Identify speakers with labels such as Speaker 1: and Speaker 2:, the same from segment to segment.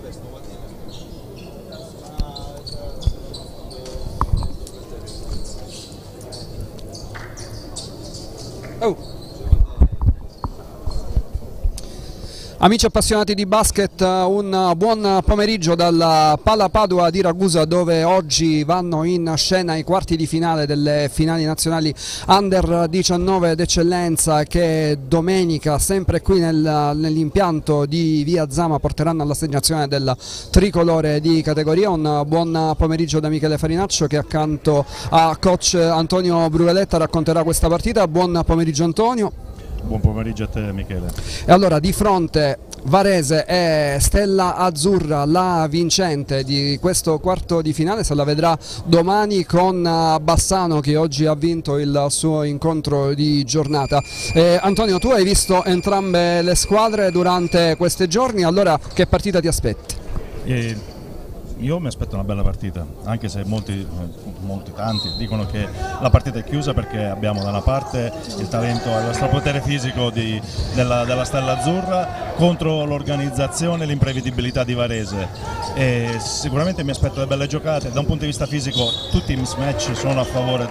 Speaker 1: Oh. Amici appassionati di basket, un buon pomeriggio dalla Pala Padua di Ragusa, dove oggi vanno in scena i quarti di finale delle finali nazionali Under 19 d'eccellenza, che domenica sempre qui nell'impianto di Via Zama porteranno all'assegnazione del tricolore di categoria. Un buon pomeriggio da Michele Farinaccio, che accanto a coach Antonio Brugaletta racconterà questa partita. Buon pomeriggio Antonio.
Speaker 2: Buon pomeriggio a te Michele.
Speaker 1: E allora, di fronte Varese e Stella Azzurra, la vincente di questo quarto di finale se la vedrà domani con Bassano, che oggi ha vinto il suo incontro di giornata. Antonio, tu hai visto entrambe le squadre durante questi giorni, allora che partita ti aspetti?
Speaker 2: Io mi aspetto una bella partita, anche se tanti dicono che la partita è chiusa, perché abbiamo da una parte il talento e lo strapotere fisico della Stella Azzurra contro l'organizzazione e l'imprevedibilità di Varese. E sicuramente mi aspetto delle belle giocate. Da un punto di vista fisico tutti i mismatch sono a favore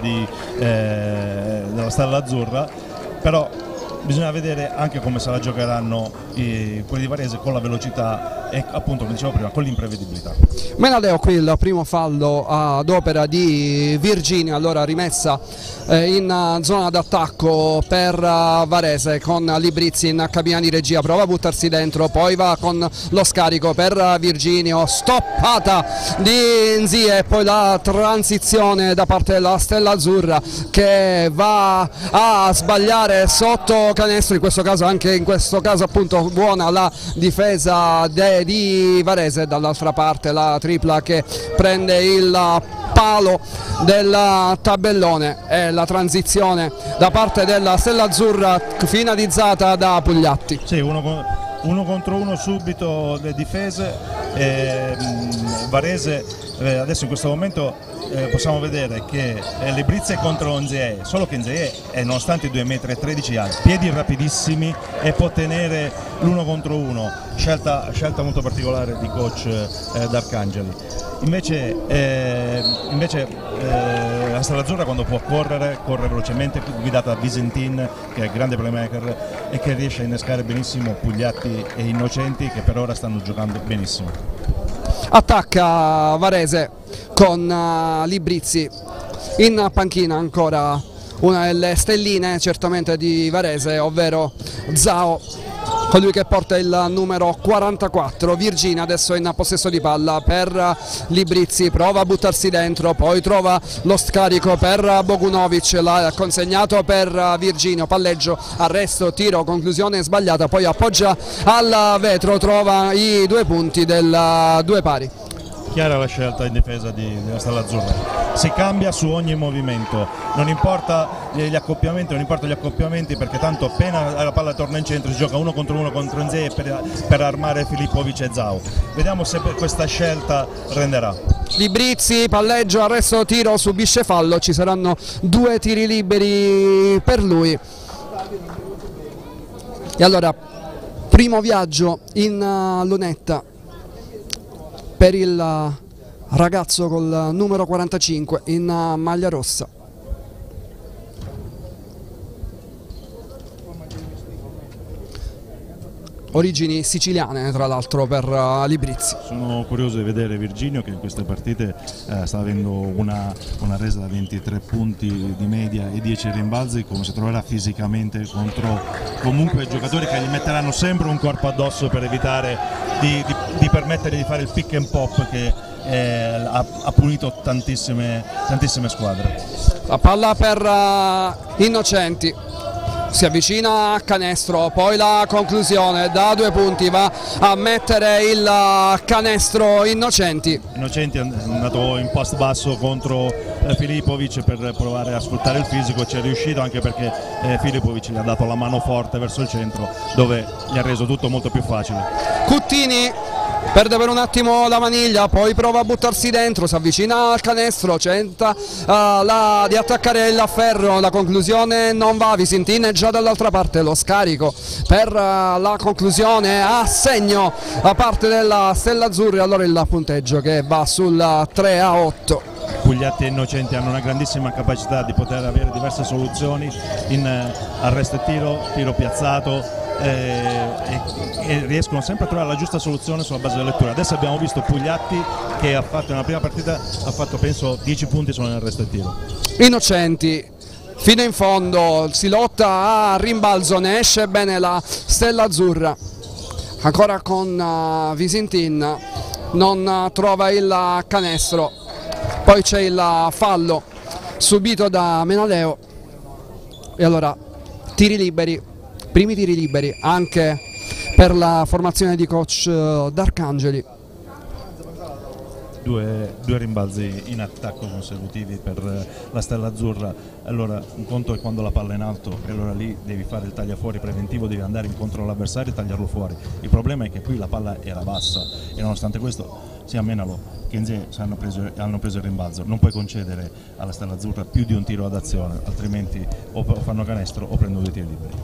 Speaker 2: della Stella Azzurra, però bisogna vedere anche come se la giocheranno quelli di Varese, con la velocità e, appunto, come dicevo prima, con l'imprevedibilità.
Speaker 1: Menadeo, qui il primo fallo ad opera di Virginia, allora rimessa in zona d'attacco per Varese, con Librizzi in cabina di regia, prova a buttarsi dentro, poi va con lo scarico per Virginio, stoppata di Nzie, e poi la transizione da parte della Stella Azzurra, che va a sbagliare sotto canestro. Anche in questo caso appunto buona la difesa di Varese. Dall'altra parte la tripla che prende il palo del tabellone, e la transizione da parte della Stella Azzurra finalizzata da Pugliatti.
Speaker 2: Sì, uno contro uno subito le difese. Varese adesso in questo momento possiamo vedere che Librizzi è contro Nzie, solo che Nzie nonostante 2,13 m ha piedi rapidissimi e può tenere l'uno contro uno, scelta molto particolare di coach D'Arcangeli. Invece la Stella Azzurra, quando può corre velocemente, guidata da Visentin, che è grande playmaker e che riesce a innescare benissimo Pugliatti e Innocenti, che per ora stanno giocando benissimo.
Speaker 1: Attacca Varese con Librizzi in panchina, ancora una delle stelline certamente di Varese, ovvero Zao, colui che porta il numero 44. Virginia adesso in possesso di palla per Librizzi, prova a buttarsi dentro, poi trova lo scarico per Bogunovic, l'ha consegnato per Virginio, palleggio, arresto, tiro, conclusione sbagliata, poi appoggia al vetro, trova i 2 punti del 2 pari.
Speaker 2: Chiara la scelta in difesa della Stella Azzurra, si cambia su ogni movimento, non importa gli accoppiamenti, perché tanto appena la palla torna in centro si gioca uno contro Nzie per armare Filippovic e Zao. Vediamo se questa scelta renderà.
Speaker 1: Librizzi, palleggio, arresto, tiro, subisce fallo, ci saranno 2 tiri liberi per lui. E allora, primo viaggio in lunetta per il ragazzo col numero 45 in maglia rossa. Origini siciliane tra l'altro per Librizzi.
Speaker 2: Sono curioso di vedere Virginio, che in queste partite sta avendo una resa da 23 punti di media e 10 rimbalzi, come si troverà fisicamente contro comunque giocatori che gli metteranno sempre un corpo addosso per evitare di permettere di fare il pick and pop che ha punito tantissime squadre.
Speaker 1: La palla per Innocenti, si avvicina a canestro, poi la conclusione da 2 punti, va a mettere il canestro Innocenti.
Speaker 2: Innocenti è andato in post basso contro Filippovic per provare a sfruttare il fisico, ci è riuscito anche perché Filippovic gli ha dato la mano forte verso il centro, dove gli ha reso tutto molto più facile.
Speaker 1: Cuttini perde per un attimo la maniglia, poi prova a buttarsi dentro, si avvicina al canestro, tenta di attaccare il ferro, la conclusione non va, Visintin è già dall'altra parte, lo scarico per la conclusione a segno da parte della Stella Azzurra, allora il punteggio che va sul 3-8.
Speaker 2: Pugliatti e Innocenti hanno una grandissima capacità di poter avere diverse soluzioni in arresto e tiro piazzato, e riescono sempre a trovare la giusta soluzione sulla base della lettura. Adesso abbiamo visto Pugliatti che ha fatto nella prima partita, ha fatto penso 10 punti solo nell'arresto e tiro.
Speaker 1: Innocenti fino in fondo, si lotta a rimbalzo, ne esce bene la Stella Azzurra, ancora con Visintin, non trova il canestro, poi c'è il fallo subito da Menaleo e allora tiri liberi, primi tiri liberi anche per la formazione di coach D'Arcangeli.
Speaker 2: Due rimbalzi in attacco consecutivi per la Stella Azzurra. Allora un conto è quando la palla è in alto e allora lì devi fare il tagliafuori preventivo, devi andare incontro all'avversario e tagliarlo fuori. Il problema è che qui la palla era bassa e nonostante questo sia Menalo che Insieme hanno preso il rimbalzo. Non puoi concedere alla Stella Azzurra più di un tiro ad azione, altrimenti o fanno canestro o prendono 2 tiri liberi.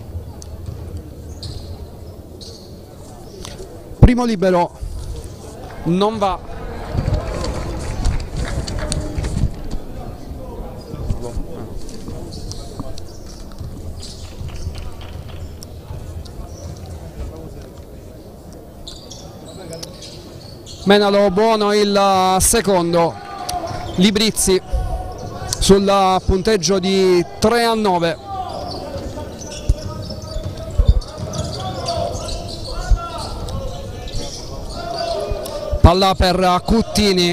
Speaker 1: Primo libero non va. Menalo buono il secondo, Librizzi sul punteggio di 3-9. Palla per Cuttini,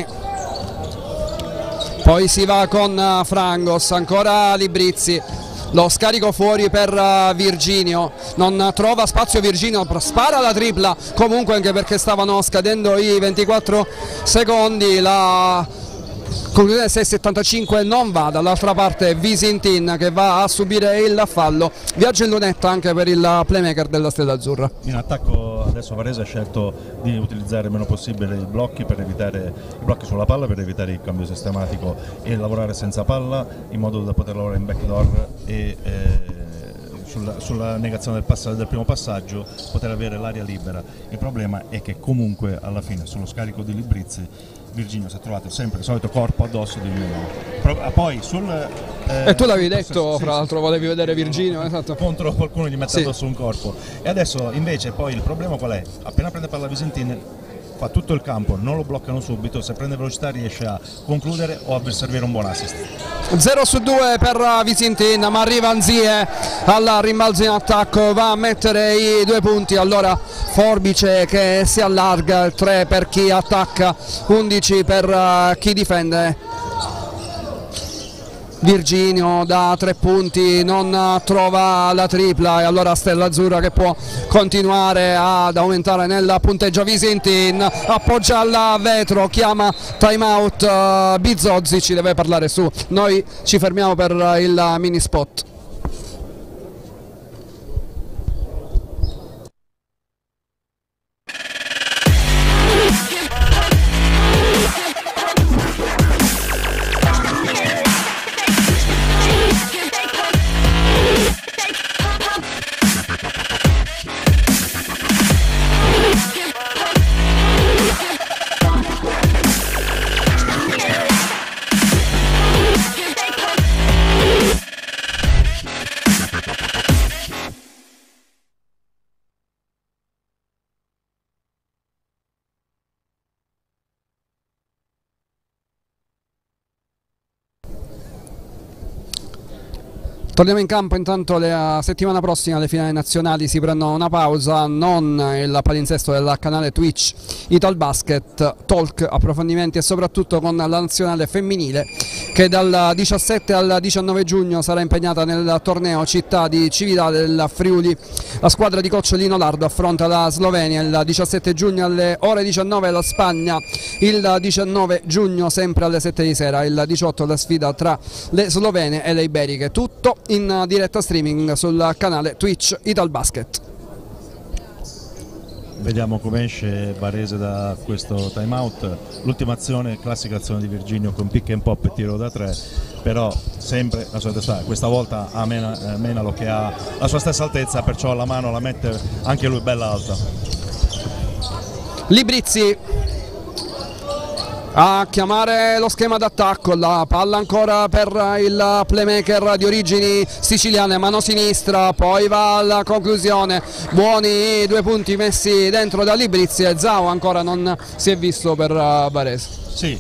Speaker 1: poi si va con Frangos, ancora Librizzi, lo scarico fuori per Virginio, non trova spazio Virginio, spara la tripla comunque anche perché stavano scadendo i 24 secondi, la conclusione 6,75 non va, dall'altra parte Visintin che va a subire il fallo, viaggio in lunetta anche per il playmaker della Stella Azzurra.
Speaker 2: In attacco adesso Varese ha scelto di utilizzare il meno possibile i blocchi sulla palla per evitare il cambio sistematico e lavorare senza palla in modo da poter lavorare in backdoor e sulla negazione del primo passaggio poter avere l'aria libera. Il problema è che comunque alla fine sullo scarico di Librizzi Virginio si è trovato sempre il solito corpo addosso di Menalo. Poi
Speaker 1: e tu l'avevi detto, fra l'altro volevi vedere Virginio, esatto.
Speaker 2: Contro qualcuno gli mette addosso un corpo. E adesso invece poi il problema qual è? Appena prende palla Visintin fa tutto il campo, non lo bloccano subito, se prende velocità riesce a concludere o a servire un buon assist.
Speaker 1: 0 su 2 per Visintin, ma arriva Nzie al rimbalzo in attacco, va a mettere i 2 punti, allora Forbice che si allarga, il 3 per chi attacca, 11 per chi difende. Virginio da 3 punti non trova la tripla e allora Stella Azzurra che può continuare ad aumentare nel punteggio. Visintin appoggia al vetro, chiama time out Bizzozzi, ci deve parlare su, noi ci fermiamo per il mini spot. Torniamo in campo, intanto la settimana prossima le finali nazionali si prendono una pausa, non il palinsesto del canale Twitch Italbasket, talk, approfondimenti e soprattutto con la nazionale femminile che dal 17 al 19 giugno sarà impegnata nel torneo Città di Cividale del Friuli. La squadra di coach Lino Lardo affronta la Slovenia il 17 giugno alle ore 19 la Spagna, il 19 giugno sempre alle 7 di sera, il 18 la sfida tra le slovene e le iberiche, tutto in diretta streaming sul canale Twitch Italbasket.
Speaker 2: Vediamo come esce Varese da questo time out. L'ultima azione, classica azione di Virginio con pick and pop e tiro da 3, però sempre la sua testa, questa volta a Menalo che ha la sua stessa altezza, perciò la mano la mette anche lui bella alta.
Speaker 1: Librizzi a chiamare lo schema d'attacco, la palla ancora per il playmaker di origini siciliane, mano sinistra, poi va alla conclusione, buoni i 2 punti messi dentro da Librizzi e Zao ancora non si è visto per Varese.
Speaker 2: Sì,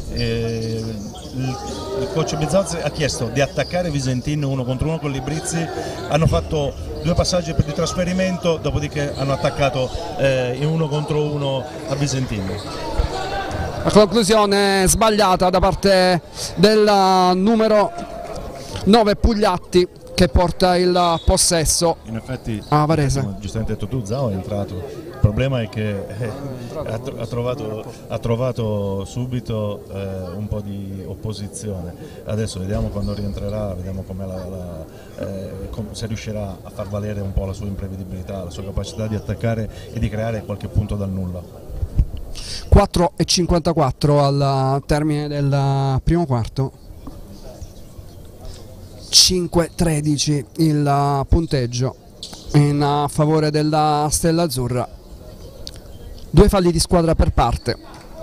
Speaker 2: il coach Bizzazzi ha chiesto di attaccare Visentin 1 contro 1 con Librizzi, hanno fatto 2 passaggi di trasferimento, dopodiché hanno attaccato in 1 contro 1 a Visentin.
Speaker 1: La conclusione sbagliata da parte del numero 9 Pugliatti che porta il possesso.
Speaker 2: In effetti,
Speaker 1: a Varese.
Speaker 2: Come giustamente detto tu, Zao è entrato. Il problema è che ha trovato subito un po' di opposizione. Adesso vediamo quando rientrerà, vediamo se riuscirà a far valere un po' la sua imprevedibilità, la sua capacità di attaccare e di creare qualche punto dal nulla.
Speaker 1: 4:54 al termine del primo quarto, 5-13 il punteggio in favore della Stella Azzurra, 2 falli di squadra per parte.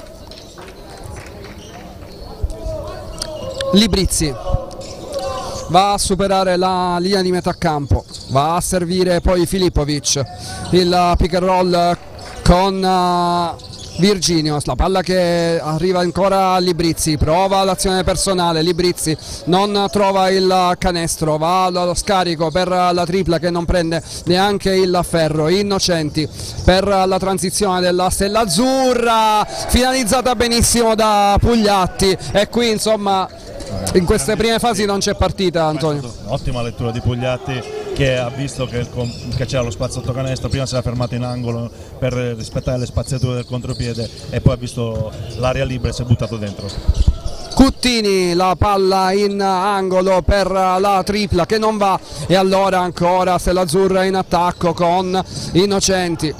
Speaker 1: Librizzi va a superare la linea di metà campo, va a servire poi Filipovic, il pick and roll con Virginio, la palla che arriva ancora a Librizzi, prova l'azione personale, Librizzi non trova il canestro, va allo scarico per la tripla che non prende neanche il ferro. Innocenti per la transizione della Stella Azzurra, finalizzata benissimo da Pugliatti, e qui insomma in queste prime fasi non c'è partita, Antonio.
Speaker 2: Ottima lettura di Pugliatti, che ha visto che c'era lo spazio sotto canestro, prima si era fermato in angolo per rispettare le spaziature del contropiede e poi ha visto l'area libera e si è buttato dentro.
Speaker 1: Cuttini, la palla in angolo per la tripla che non va, e allora ancora Stella Azzurra in attacco con Innocenti.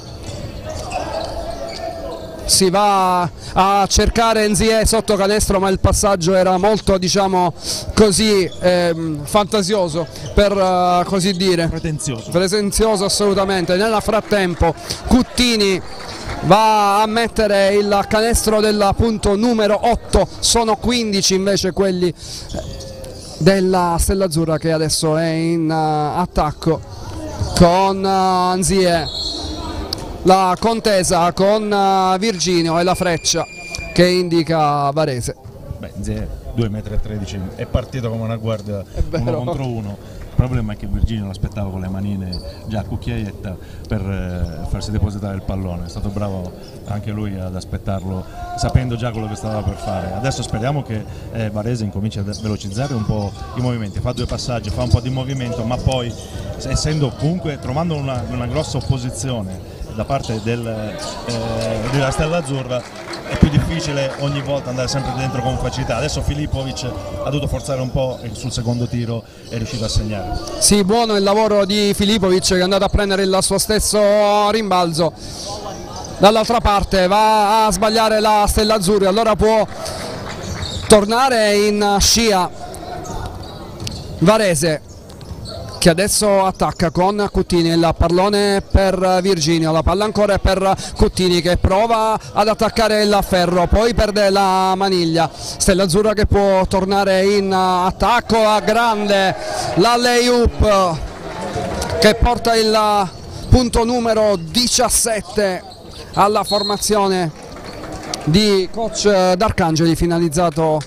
Speaker 1: Si va a cercare Nzie sotto canestro, ma il passaggio era molto, diciamo così, fantasioso, per così dire, pretenzioso assolutamente. Nel frattempo Cuttini va a mettere il canestro del punto numero 8, sono 15 invece quelli della Stella Azzurra, che adesso è in attacco con Nzie. La contesa con Virginio e la freccia che indica Varese.
Speaker 2: Beh, Nzie 2,13 m, è partito come una guardia 1 contro 1. Il problema è che Virginio l'aspettava con le manine già a cucchiaietta per farsi depositare il pallone. È stato bravo anche lui ad aspettarlo, sapendo già quello che stava per fare. Adesso speriamo che Varese incominci a velocizzare un po' i movimenti, fa 2 passaggi, fa un po' di movimento, ma poi, essendo comunque, trovando una grossa opposizione da parte della Stella Azzurra, è più difficile ogni volta andare sempre dentro con facilità. Adesso Filipovic ha dovuto forzare un po' e sul secondo tiro è riuscito a segnare.
Speaker 1: Sì, buono il lavoro di Filipovic, che è andato a prendere il suo stesso rimbalzo. Dall'altra parte va a sbagliare la Stella Azzurra, allora può tornare in scia Varese, che adesso attacca con Cuttini, il pallone per Virginio, la palla ancora è per Cuttini che prova ad attaccare il ferro, poi perde la maniglia. Stella Azzurra che può tornare in attacco a grande, la lay-up che porta il punto numero 17 alla formazione di coach D'Arcangeli, finalizzato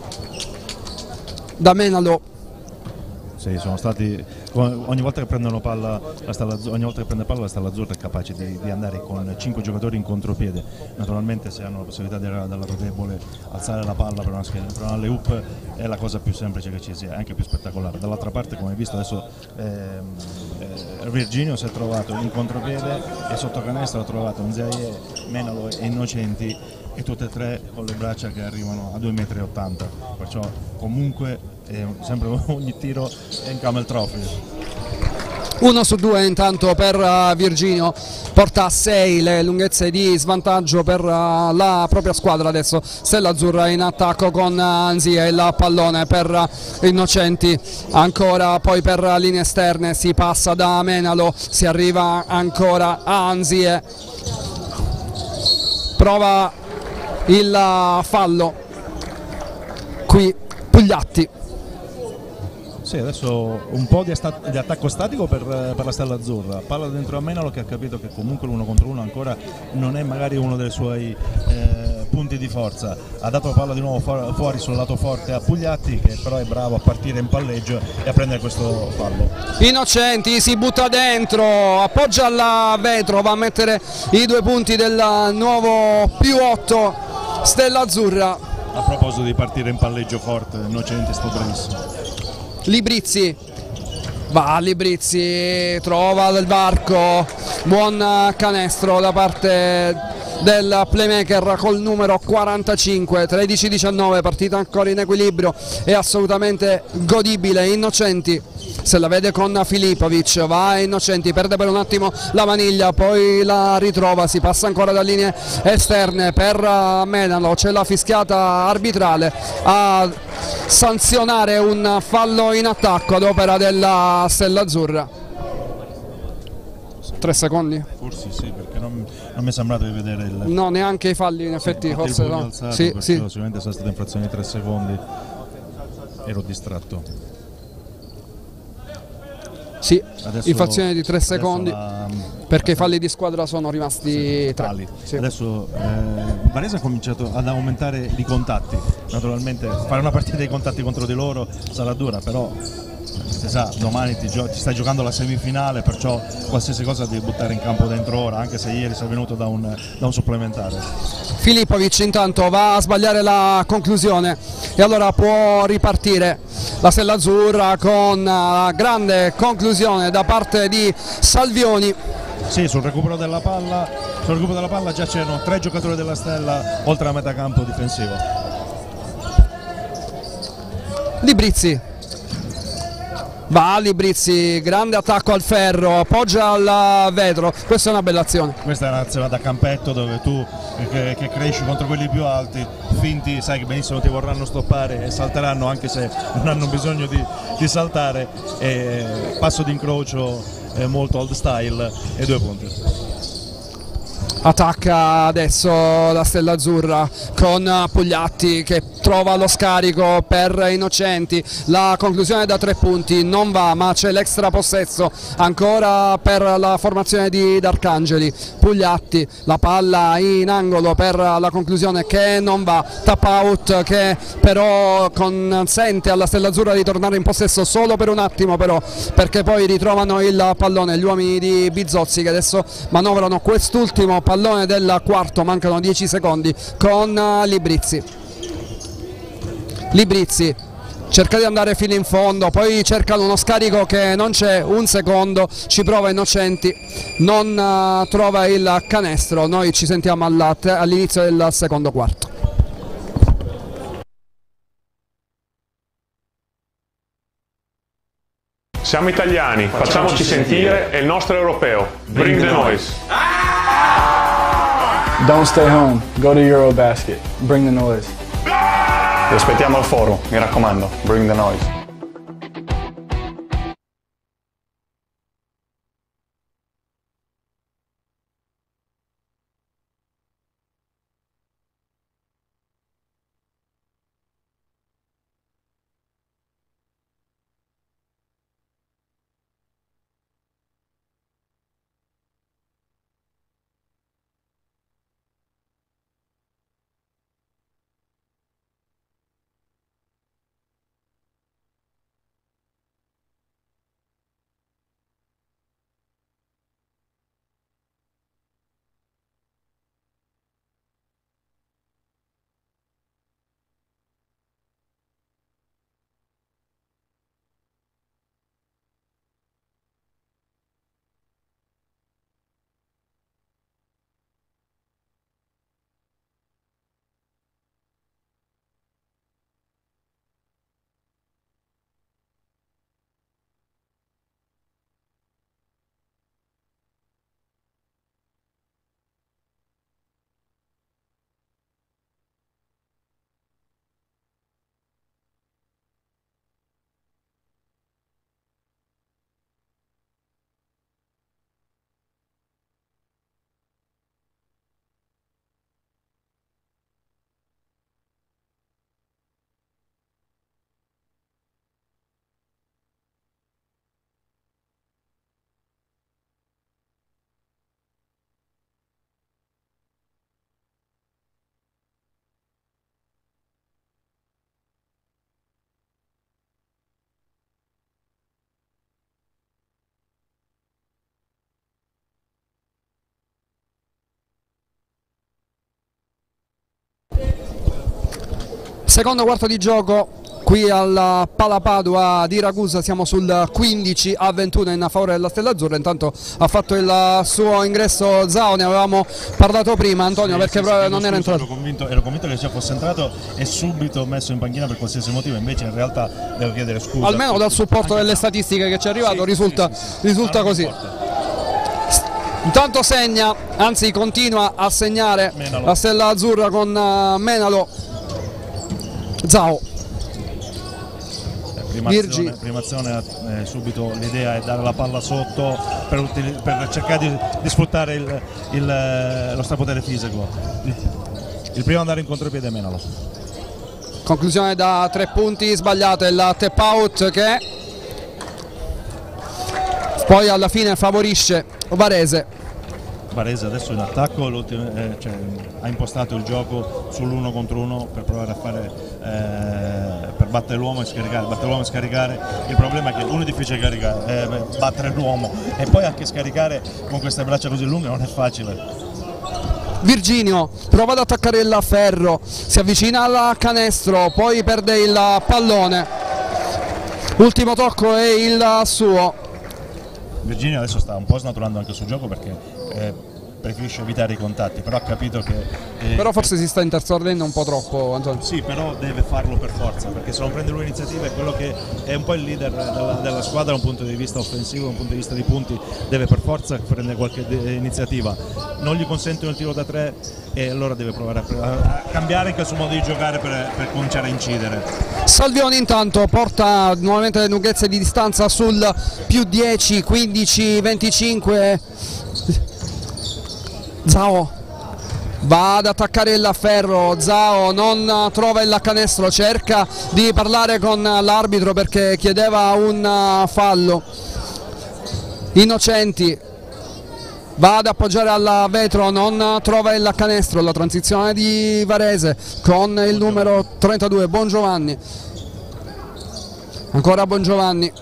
Speaker 1: da Menalo.
Speaker 2: Sì, sono stati, ogni volta che prendono palla ogni volta che prende palla la Stella Azzurra è capace di andare con 5 giocatori in contropiede. Naturalmente, se hanno la possibilità dal lato debole alzare la palla per una alley-oop è la cosa più semplice che ci sia, anche più spettacolare. Dall'altra parte, come hai visto adesso, Virginio si è trovato in contropiede e sotto canestro ha trovato Nzaie, Menalo e Innocenti, e tutte e tre con le braccia che arrivano a 2,80 m, perciò comunque sempre ogni tiro è in camel trophy.
Speaker 1: 1 su 2 intanto per Virginio, porta a 6 le lunghezze di svantaggio per la propria squadra. Adesso Stella Azzurra in attacco con Anzia, il pallone per Innocenti, ancora poi per linee esterne si passa da Menalo, si arriva ancora a Anzie, prova il fallo qui Pugliatti.
Speaker 2: Sì, adesso un po' di attacco statico per la Stella Azzurra, palla dentro a Menalo che ha capito che comunque l'1 contro 1 ancora non è magari uno dei suoi punti di forza, ha dato la palla di nuovo fuori sul lato forte a Pugliatti, che però è bravo a partire in palleggio e a prendere questo fallo.
Speaker 1: Innocenti si butta dentro, appoggia al vetro, va a mettere i 2 punti del nuovo +8 Stella Azzurra.
Speaker 2: A proposito di partire in palleggio forte, Innocenti sto bravissimo.
Speaker 1: Librizzi, va Librizzi, trova il varco, buon canestro da parte del playmaker col numero 45, 13-19, partita ancora in equilibrio e assolutamente godibile. Innocenti se la vede con Filipovic, va Innocenti, perde per un attimo la maniglia, poi la ritrova, si passa ancora da linee esterne per Menalo, c'è la fischiata arbitrale a sanzionare un fallo in attacco ad opera della Stella Azzurra. 3 secondi?
Speaker 2: Forse sì, perché non mi è sembrato di vedere il...
Speaker 1: No, neanche i falli in effetti,
Speaker 2: sì,
Speaker 1: forse no.
Speaker 2: Alzato,
Speaker 1: sì, sì.
Speaker 2: sicuramente sono state infrazioni di 3 secondi, ero distratto.
Speaker 1: Sì, infrazione di 3 secondi perché i falli di squadra sono rimasti 3.
Speaker 2: Sì. Adesso Varese ha cominciato ad aumentare i contatti, naturalmente fare una partita di contatti contro di loro sarà dura, però si sa, domani ti stai giocando la semifinale, perciò qualsiasi cosa devi buttare in campo dentro ora, anche se ieri sei venuto da un supplementare.
Speaker 1: Filipovic intanto va a sbagliare la conclusione e allora può ripartire la Stella Azzurra con la grande conclusione da parte di Salvioni.
Speaker 2: Sì, sul recupero della palla già c'erano 3 giocatori della Stella oltre a metà campo difensivo.
Speaker 1: Librizzi, va Librizzi, grande attacco al ferro, appoggia al vetro, questa è una bella azione.
Speaker 2: Questa è un'azione da campetto dove tu che cresci contro quelli più alti, finti, sai che benissimo ti vorranno stoppare e salteranno anche se non hanno bisogno di saltare, e passo d'incrocio molto old style e 2 punti.
Speaker 1: Attacca adesso la Stella Azzurra con Pugliatti che trova lo scarico per Innocenti, la conclusione da 3 punti non va, ma c'è l'extra possesso ancora per la formazione di D'Arcangeli. Pugliatti, la palla in angolo per la conclusione che non va, tap out che però consente alla Stella Azzurra di tornare in possesso solo per un attimo, però, perché poi ritrovano il pallone gli uomini di Bizzozzi che adesso manovrano quest'ultimo pallone del quarto, mancano 10 secondi con Librizzi. Librizzi cerca di andare fino in fondo, poi cercano uno scarico che non c'è, un secondo, ci prova Innocenti, non trova il canestro. Noi ci sentiamo all'inizio del secondo quarto.
Speaker 3: Siamo italiani, facciamoci sentire, è il nostro europeo. Bring the noise.
Speaker 4: Don't stay home, go to Eurobasket. Bring the noise.
Speaker 3: Vi aspettiamo al forum, mi raccomando, bring the noise.
Speaker 1: Secondo quarto di gioco qui al Palapadua di Ragusa, siamo sul 15-21 in favore della Stella Azzurra. Intanto ha fatto il suo ingresso Zhao, ne avevamo parlato prima, Antonio, perché non era entrato.
Speaker 2: Ero convinto che sia fosse entrato e subito messo in panchina per qualsiasi motivo, invece in realtà devo chiedere scusa.
Speaker 1: Almeno dal supporto delle statistiche che ci è arrivato risulta così. Intanto segna, anzi continua a segnare
Speaker 2: Menalo.
Speaker 1: la Stella Azzurra con Menalo. Zhao.
Speaker 2: Prima azione, subito l'idea è dare la palla sotto per cercare di sfruttare lo strapotere fisico. Il primo ad andare in contropiede è Menalo.
Speaker 1: Conclusione da 3 punti, sbagliato il tap out che poi alla fine favorisce Varese.
Speaker 2: Varese adesso in attacco ha impostato il gioco sull'1 contro 1 per provare a fare per battere l'uomo e scaricare. Il problema è che uno è difficile battere l'uomo e poi anche scaricare con queste braccia così lunghe non è facile.
Speaker 1: Virginio prova ad attaccare il ferro, si avvicina al canestro, poi perde il pallone. Ultimo tocco è il suo.
Speaker 2: Virginio adesso sta un po' snaturando anche il suo gioco perché preferisce evitare i contatti, però ha capito che
Speaker 1: però forse si sta intersordendo un po' troppo, Antonio.
Speaker 2: Sì, però deve farlo per forza, perché se non prende lui l'iniziativa è quello che è un po' il leader della squadra da un punto di vista offensivo, da un punto di vista di punti, deve per forza prendere qualche iniziativa. Non gli consentono il tiro da 3 e allora deve provare a cambiare anche il suo modo di giocare per cominciare a incidere.
Speaker 1: Salvioni intanto porta nuovamente le lunghezze di distanza sul più 10, 15, 25. Zhao va ad attaccare il ferro, Zhao non trova il canestro, cerca di parlare con l'arbitro perché chiedeva un fallo. Innocenti va ad appoggiare al vetro, non trova il canestro. La transizione di Varese con il numero 32 Bongiovanni, ancora Bongiovanni.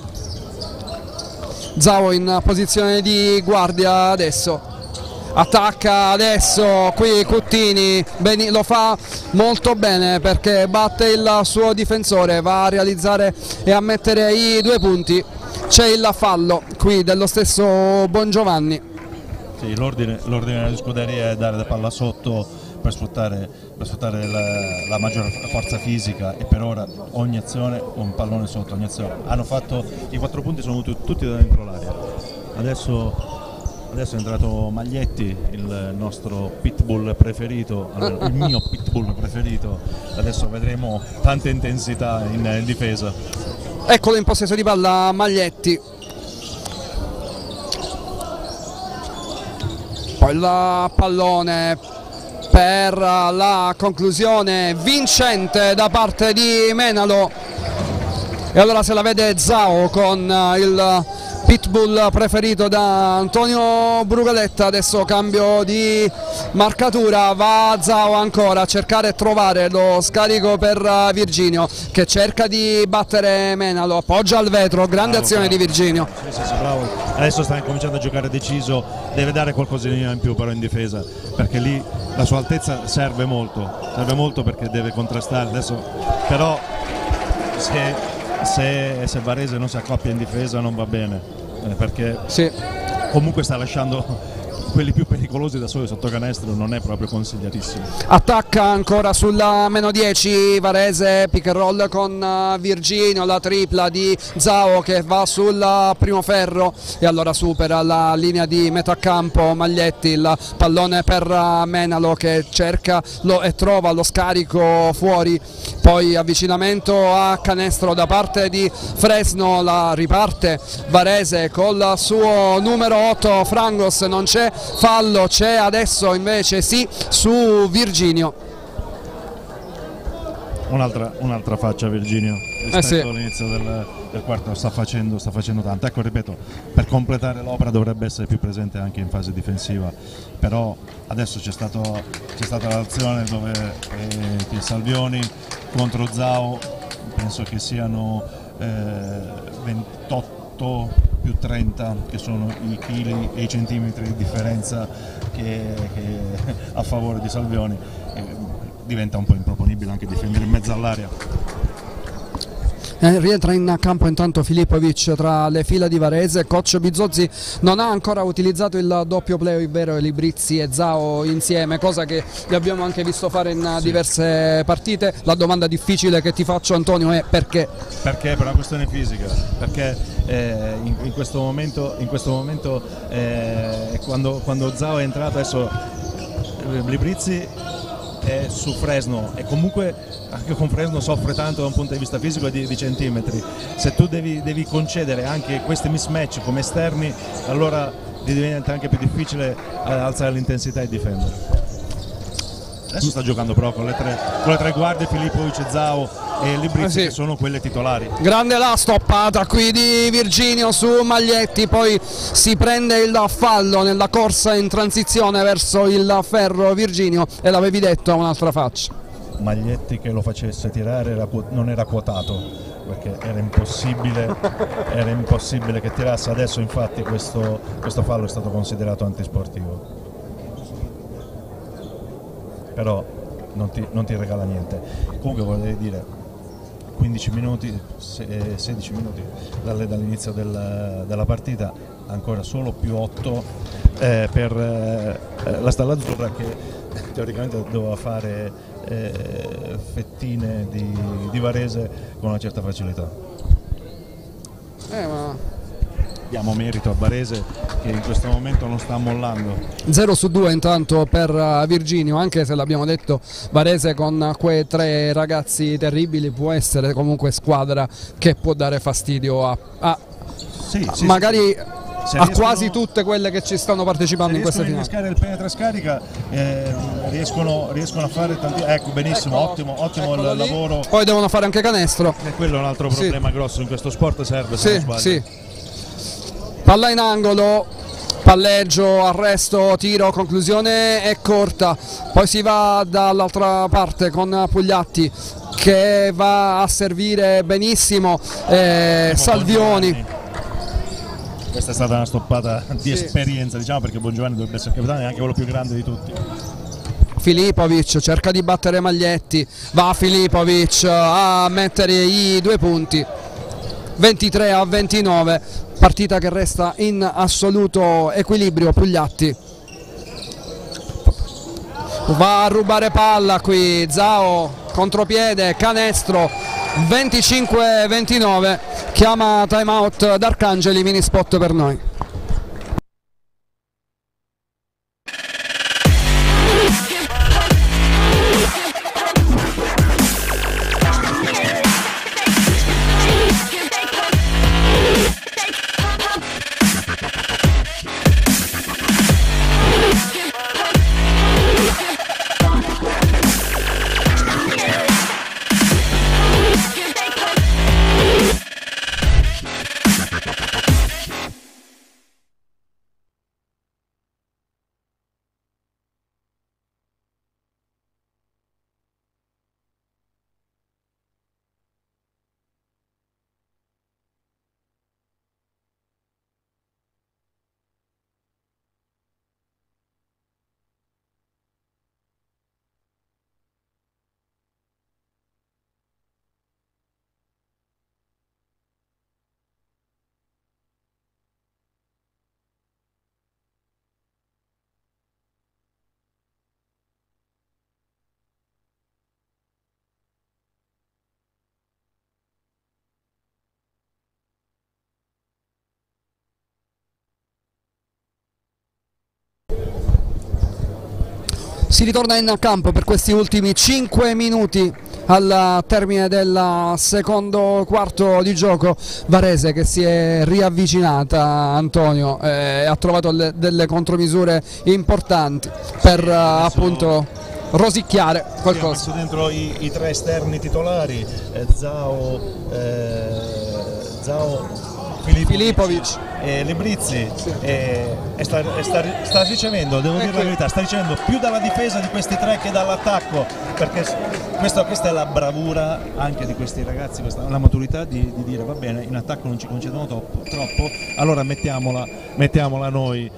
Speaker 1: Zhao in posizione di guardia adesso. Attacca adesso qui Cuttini, lo fa molto bene perché batte il suo difensore, va a realizzare e a mettere i 2 punti. C'è il fallo qui dello stesso Bongiovanni.
Speaker 2: Sì, l'ordine della scuderia è dare la palla sotto per sfruttare la maggiore forza fisica e per ora ogni azione un pallone sotto, ogni azione. Hanno fatto i 4 punti, sono venuti tutti da dentro l'area. Adesso è entrato Maglietti, il nostro pitbull preferito, il mio pitbull preferito. Adesso vedremo tanta intensità in difesa.
Speaker 1: Eccolo in possesso di palla Maglietti. Poi il pallone per la conclusione vincente da parte di Menalo. E allora se la vede Zhao con il pitbull preferito da Antonio Brugadetta. Adesso cambio di marcatura, va Zhao ancora a cercare e trovare lo scarico per Virginio che cerca di battere Menalo, appoggia al vetro, grande azione di Virginio.
Speaker 2: Sì, bravo. Adesso sta cominciando a giocare deciso, deve dare qualcosina in più però in difesa, perché lì la sua altezza serve molto perché deve contrastare. Adesso però se Varese non si accoppia in difesa non va bene, perché sì, comunque sta lasciando quelli più pericolosi da soli sotto canestro, non è proprio consigliatissimo.
Speaker 1: Attacca ancora sulla meno 10 Varese, pick and roll con Virginio, la tripla di Zhao che va sul primo ferro e allora supera la linea di metà campo Maglietti, il pallone per Menalo che cerca e trova lo scarico fuori, poi avvicinamento a canestro da parte di Fresno, la riparte Varese col suo numero 8 Frangos, non c'è fallo, c'è adesso invece sì su Virginio.
Speaker 2: Un'altra faccia Virginio rispetto
Speaker 1: sì,
Speaker 2: all'inizio del quarto, sta facendo tanto. Ecco, ripeto, per completare l'opera dovrebbe essere più presente anche in fase difensiva, però adesso c'è stata l'azione dove Salvioni contro Zhao, penso che siano 28 più 30 che sono i chili e i centimetri di differenza che a favore di Salvioni, diventa un po' improponibile. disponibile anche a difendere in mezzo all'area.
Speaker 1: Rientra in campo intanto Filipovic tra le fila di Varese. Coach Bizzozzi non ha ancora utilizzato il doppio play, ovvero Librizzi e Zhao insieme, cosa che li abbiamo anche visto fare in diverse partite. La domanda difficile che ti faccio, Antonio, è perché?
Speaker 2: Perché per una questione fisica, perché in questo momento quando Zhao è entrato, adesso Librizzi è su Fresno e comunque anche con Fresno soffre tanto da un punto di vista fisico di centimetri. Se tu devi concedere anche questi mismatch come esterni, allora diventa anche più difficile alzare l'intensità e difendere. Adesso sta giocando però con le tre guardie, Filipovic, Zhao e Librizzi, che sono quelle titolari.
Speaker 1: Grande la stoppata qui di Virginio su Maglietti, poi si prende il fallo nella corsa in transizione verso il ferro Virginio, e l'avevi detto a un'altra faccia.
Speaker 2: Maglietti che lo facesse tirare non era quotato, perché era impossibile che tirasse. Adesso infatti questo fallo è stato considerato antisportivo, però non ti regala niente. Comunque volevo dire, 15 minuti, 16 minuti dall'inizio della partita, ancora solo più 8 per la Stalla Azzurra, che teoricamente doveva fare fettine di Varese con una certa facilità. Diamo merito a Varese, che in questo momento non sta mollando.
Speaker 1: 0-2 intanto per Virginio, anche se l'abbiamo detto, Varese con quei tre ragazzi terribili può essere comunque squadra che può dare fastidio magari a quasi tutte quelle che ci stanno partecipando in questa finale.
Speaker 2: Se riescono a innescare il penetra scarica, riescono a fare tanti. Ecco, benissimo, ottimo il lavoro.
Speaker 1: Poi devono fare anche canestro.
Speaker 2: E quello è un altro problema grosso in questo sport, serve, se non sbaglio.
Speaker 1: Sì. Palla in angolo, palleggio, arresto, tiro, conclusione è corta. Poi si va dall'altra parte con Pugliatti che va a servire benissimo, Salvioni.
Speaker 2: Questa è stata una stoppata di esperienza, diciamo, perché Bongiovanni dovrebbe essere capitano, è anche quello più grande di tutti.
Speaker 1: Filipovic cerca di battere Maglietti, va Filipovic a mettere i 2 punti, 23-29, partita che resta in assoluto equilibrio. Pugliatti va a rubare palla qui, Zhao contropiede, canestro, 25-29, chiama time out D'Arcangeli, mini spot per noi. Si ritorna in campo per questi ultimi 5 minuti al termine del secondo quarto di gioco. Varese che si è riavvicinata, Antonio, ha trovato delle contromisure importanti per appunto rosicchiare qualcosa.
Speaker 2: Ha messo dentro i 3 esterni titolari, Zhao, Filipovic e Librizzi, e sta ricevendo, devo dire la verità, sta ricevendo più dalla difesa di questi 3 che dall'attacco, perché questa è la bravura anche di questi ragazzi, la maturità di dire va bene, in attacco non ci concedono troppo, allora mettiamola noi,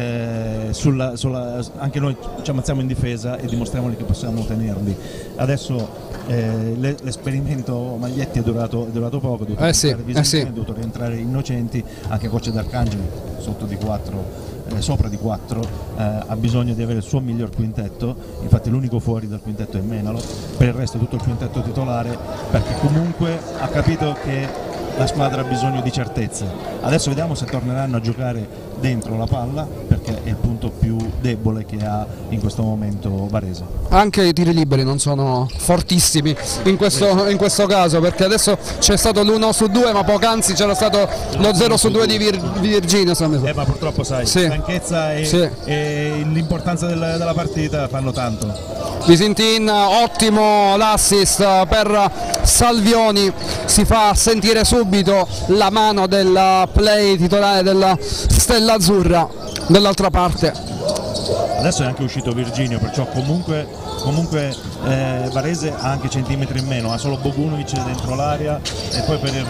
Speaker 2: anche noi ci ammazziamo in difesa e dimostriamoli che possiamo tenerli. Adesso l'esperimento Maglietti è durato poco, è dovuto rientrare Innocenti, anche coach d'Arcangeli sopra di 4 ha bisogno di avere il suo miglior quintetto, infatti l'unico fuori dal quintetto è Menalo, per il resto tutto il quintetto titolare, perché comunque ha capito che la squadra ha bisogno di certezze. Adesso vediamo se torneranno a giocare dentro la palla, perché è il punto più debole che ha in questo momento Varese.
Speaker 1: Anche i tiri liberi non sono fortissimi in questo caso, perché adesso c'è stato l'1-2, ma poc'anzi c'era stato lo 0-2 di Virginia.
Speaker 2: Ma purtroppo sai, stanchezza e l'importanza della partita fanno tanto.
Speaker 1: Visintin, ottimo l'assist per Salvioni, si fa sentire subito la mano del play titolare della Stella Azzurra dall'altra parte.
Speaker 2: Adesso è anche uscito Virginio, perciò comunque Varese ha anche centimetri in meno, ha solo Bogunovic dentro l'area e poi per il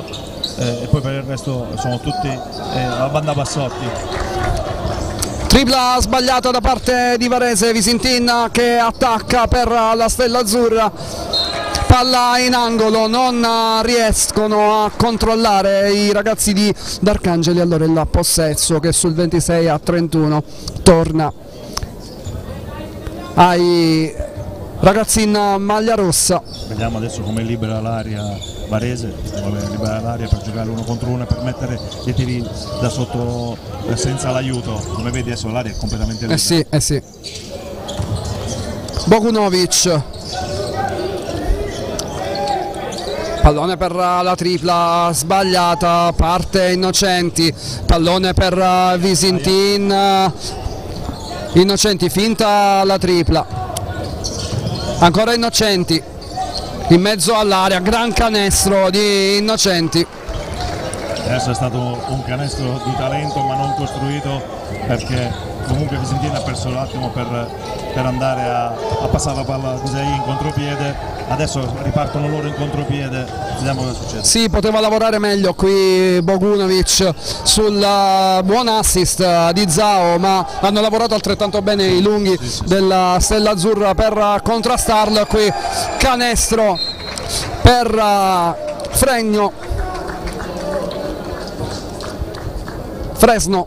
Speaker 2: resto sono tutti la banda Bassotti.
Speaker 1: Tripla sbagliata da parte di Varese, Visintin che attacca per la Stella Azzurra, palla in angolo, non riescono a controllare i ragazzi di D'Arcangeli, allora il possesso che sul 26-31 torna ai ragazzi in maglia rossa.
Speaker 2: Vediamo adesso come libera l'area Varese, libera l'area per giocare 1 contro 1 e per mettere dei tiri da sotto senza l'aiuto. Come vedi adesso l'area è completamente libera.
Speaker 1: Sì. Bogunovic, pallone per la tripla sbagliata, parte Innocenti, pallone per Visintin, Innocenti finta la tripla, ancora Innocenti in mezzo all'area, gran canestro di Innocenti.
Speaker 2: Adesso è stato un canestro di talento ma non costruito, perché comunque Visintin ha perso l'attimo per andare a passare la palla a Disei in contropiede. Adesso ripartono loro in contropiede, vediamo cosa succede.
Speaker 1: Sì, poteva lavorare meglio qui Bogunovic sul buon assist di Zao, ma hanno lavorato altrettanto bene i lunghi della Stella Azzurra per contrastarlo. Qui canestro per Fresno.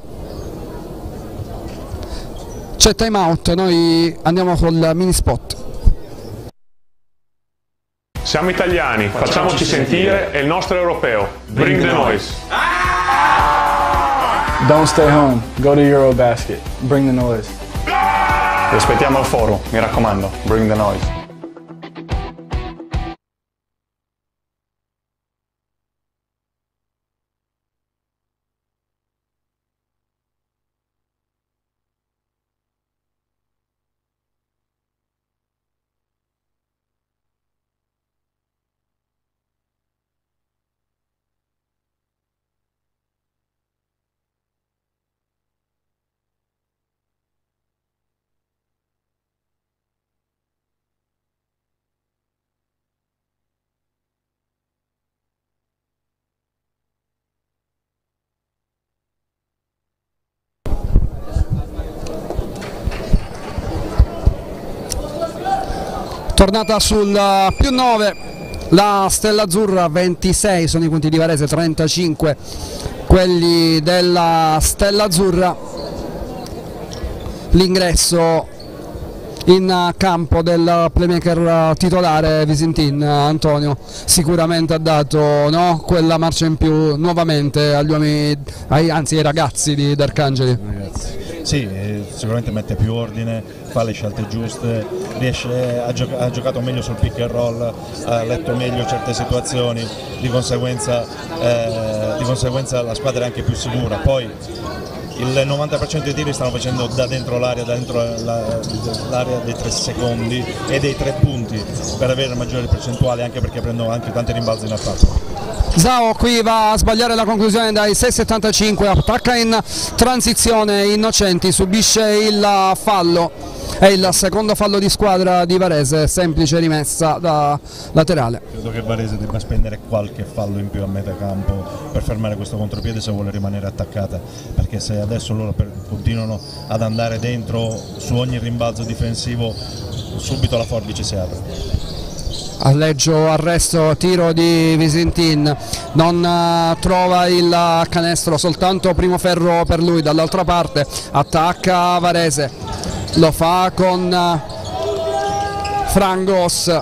Speaker 1: C'è time out, noi andiamo col mini spot.
Speaker 3: Siamo italiani, facciamoci sentire, è il nostro europeo. Bring the noise.
Speaker 4: Don't stay home. Go to Eurobasket. Bring the noise.
Speaker 5: Rispettiamo il foro, mi raccomando. Bring the noise.
Speaker 1: Tornata sul +9 la Stella Azzurra, 26 sono i punti di Varese, 35 quelli della Stella Azzurra. L'ingresso in campo del playmaker titolare Visintin, Antonio, sicuramente ha dato quella marcia in più nuovamente agli uomini, anzi ai ragazzi di D'Arcangeli.
Speaker 2: Sì, sicuramente mette più ordine, fa le scelte giuste, ha giocato meglio sul pick and roll, ha letto meglio certe situazioni, di conseguenza la squadra è anche più sicura. Poi il 90% dei tiri stanno facendo da dentro l'area, l'area dei 3 secondi e dei 3 punti per avere maggiori percentuali, anche perché prendono anche tanti rimbalzi in attacco.
Speaker 1: Zao qui va a sbagliare la conclusione dai 6,75, attacca in transizione Innocenti, subisce il fallo è il secondo fallo di squadra di Varese, semplice rimessa da laterale.
Speaker 2: Credo che Varese debba spendere qualche fallo in più a metà campo per fermare questo contropiede se vuole rimanere attaccata, perché se adesso loro continuano ad andare dentro su ogni rimbalzo difensivo, subito la forbice si apre.
Speaker 1: Alleggio, arresto, tiro di Visintin, non trova il canestro, soltanto primo ferro per lui. Dall'altra parte attacca Varese, lo fa con Frangos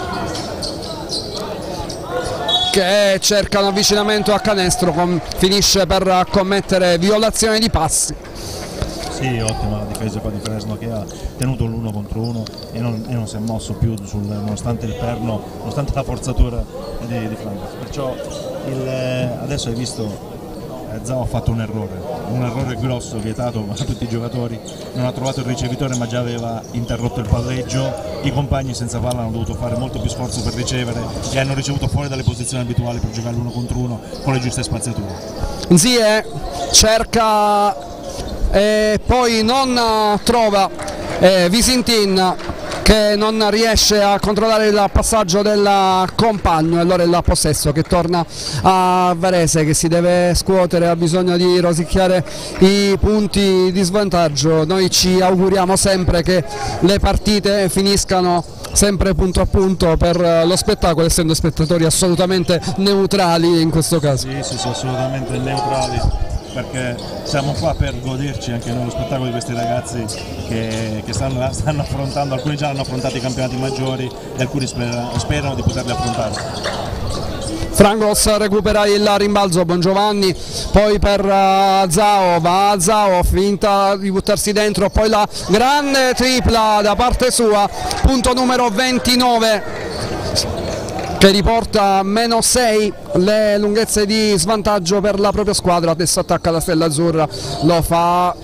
Speaker 1: che cerca un avvicinamento a canestro, finisce per commettere violazione di passi.
Speaker 2: Sì, ottima la difesa qua di Fresno, che ha tenuto l'1 contro 1 e non si è mosso più nonostante il perno, nonostante la forzatura di Frangos. Perciò adesso hai visto, Zao ha fatto un errore grosso, vietato a tutti i giocatori, non ha trovato il ricevitore ma già aveva interrotto il palleggio, i compagni senza palla hanno dovuto fare molto più sforzo per ricevere e hanno ricevuto fuori dalle posizioni abituali per giocare l'1 contro 1 con le giuste spaziature.
Speaker 1: Zie cerca e poi non trova Visintin, che non riesce a controllare il passaggio del compagno, e allora il possesso che torna a Varese, che si deve scuotere, ha bisogno di rosicchiare i punti di svantaggio. Noi ci auguriamo sempre che le partite finiscano sempre punto a punto per lo spettacolo, essendo spettatori assolutamente neutrali in questo caso.
Speaker 2: Sì, assolutamente neutrali, perché siamo qua per goderci anche noi lo spettacolo di questi ragazzi che stanno affrontando, alcuni già hanno affrontato i campionati maggiori e alcuni sperano di poterli affrontare.
Speaker 1: Frangos recupera il rimbalzo, Bongiovanni poi per Zao, va Zao, finta di buttarsi dentro, poi la grande tripla da parte sua, punto numero 29 che riporta -6 le lunghezze di svantaggio per la propria squadra. Adesso attacca la Stella Azzurra, lo fa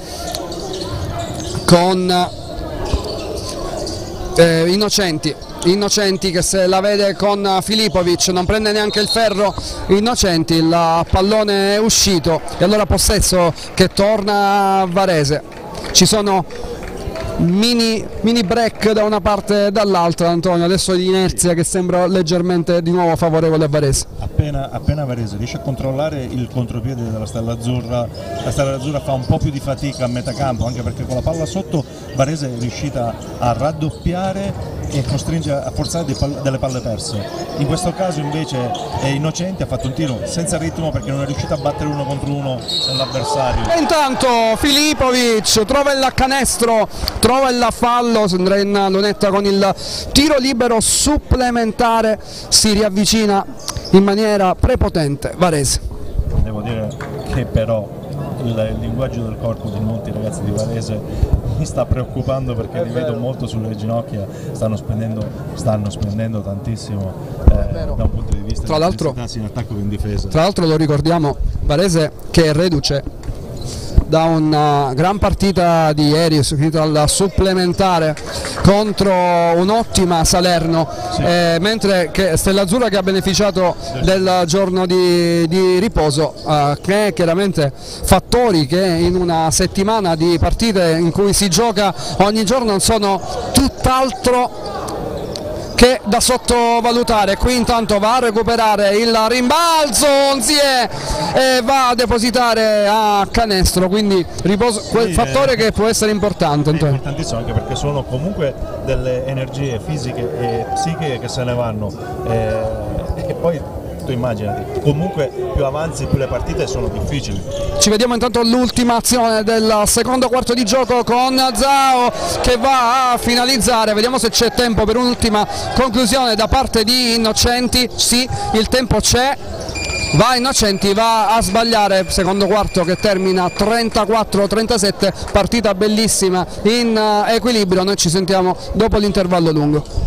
Speaker 1: con Innocenti che se la vede con Filipovic, non prende neanche il ferro Innocenti, il pallone è uscito e allora possesso che torna a Varese. Ci sono mini break da una parte e dall'altra, Antonio, adesso l'inerzia che sembra leggermente di nuovo favorevole a Varese.
Speaker 2: Appena Varese riesce a controllare il contropiede della Stella Azzurra, la Stella Azzurra fa un po' più di fatica a metà campo, anche perché con la palla sotto Varese è riuscita a raddoppiare e costringe a forzare delle palle perse. In questo caso invece Innocenti ha fatto un tiro senza ritmo perché non è riuscito a battere 1 contro 1 l'avversario.
Speaker 1: E intanto Filipovic trova il canestro, trova il fallo, si andrà in lunetta con il tiro libero supplementare, si riavvicina in maniera prepotente Varese.
Speaker 2: Devo dire che però il linguaggio del corpo di molti ragazzi di Varese mi sta preoccupando, perché li vedo molto sulle ginocchia, stanno spendendo tantissimo da un punto di vista di intensità sia in attacco che in difesa.
Speaker 1: Tra l'altro lo ricordiamo, Varese che è reduce da una gran partita di ieri, finita al supplementare contro un'ottima Salerno, sì. Mentre che Stella Azzurra che ha beneficiato del giorno di riposo, che chiaramente fattori che in una settimana di partite in cui si gioca ogni giorno sono tutt'altro che da sottovalutare. Qui intanto va a recuperare il rimbalzo Onzie e va a depositare a canestro, quindi riposo, quel fattore che può essere importante.
Speaker 2: È importantissimo, anche perché sono comunque delle energie fisiche e psichiche che se ne vanno, e poi tu immaginati, comunque più avanzi più le partite sono difficili.
Speaker 1: Ci vediamo intanto all'ultima azione del secondo quarto di gioco con Zao che va a finalizzare, vediamo se c'è tempo per un'ultima conclusione da parte di Innocenti. Sì, il tempo c'è, va Innocenti, va a sbagliare, secondo quarto che termina 34-37, partita bellissima in equilibrio. Noi ci sentiamo dopo l'intervallo lungo.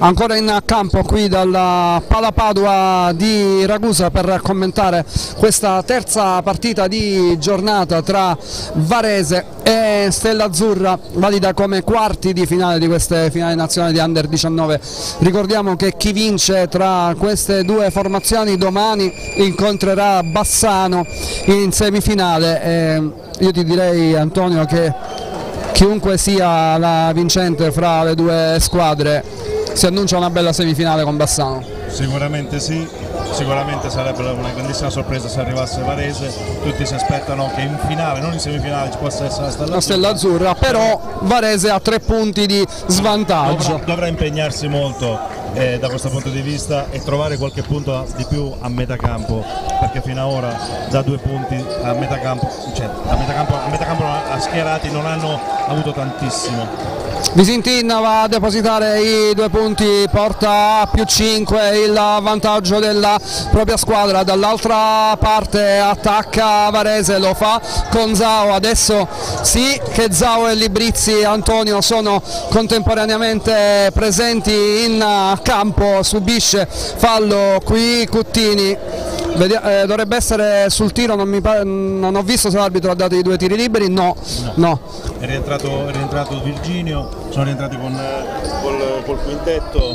Speaker 1: ancora in campo qui dalla Pala Padua di Ragusa per commentare questa terza partita di giornata tra Varese e Stella Azzurra, valida come quarti di finale di queste finali nazionali di Under 19. Ricordiamo che chi vince tra queste due formazioni domani incontrerà Bassano in semifinale. Io ti direi, Antonio, che chiunque sia la vincente fra le due squadre si annuncia una bella semifinale con Bassano.
Speaker 2: Sicuramente sì, sicuramente sarebbe una grandissima sorpresa se arrivasse Varese. Tutti si aspettano che in finale, non in semifinale, ci possa essere la
Speaker 1: Stella Azzurra, però Varese ha 3 punti di svantaggio.
Speaker 2: Dovrà impegnarsi molto da questo punto di vista e trovare qualche punto di più a metà campo, perché fino ad ora da 2 punti a metà campo, cioè a metà campo schierati non hanno avuto tantissimo.
Speaker 1: Visintin va a depositare i 2 punti, porta a +5 il vantaggio della propria squadra. Dall'altra parte attacca Varese, lo fa con Zao. Adesso sì che Zao e Librizzi, Antonio, sono contemporaneamente presenti in campo. Subisce fallo qui Cuttini. Dovrebbe essere sul tiro, non ho visto se l'arbitro ha dato i 2 tiri liberi. No.
Speaker 2: È rientrato Virginio, sono rientrati col quintetto,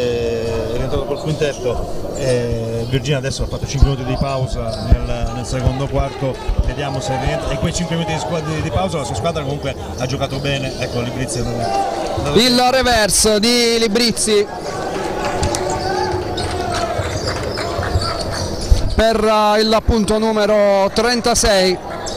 Speaker 2: Virginio adesso ha fatto 5 minuti di pausa nel secondo quarto, vediamo se rientra, e quei 5 minuti di pausa la sua squadra comunque ha giocato bene. Ecco Librizzi,
Speaker 1: il reverse di Librizzi per il punto numero 36.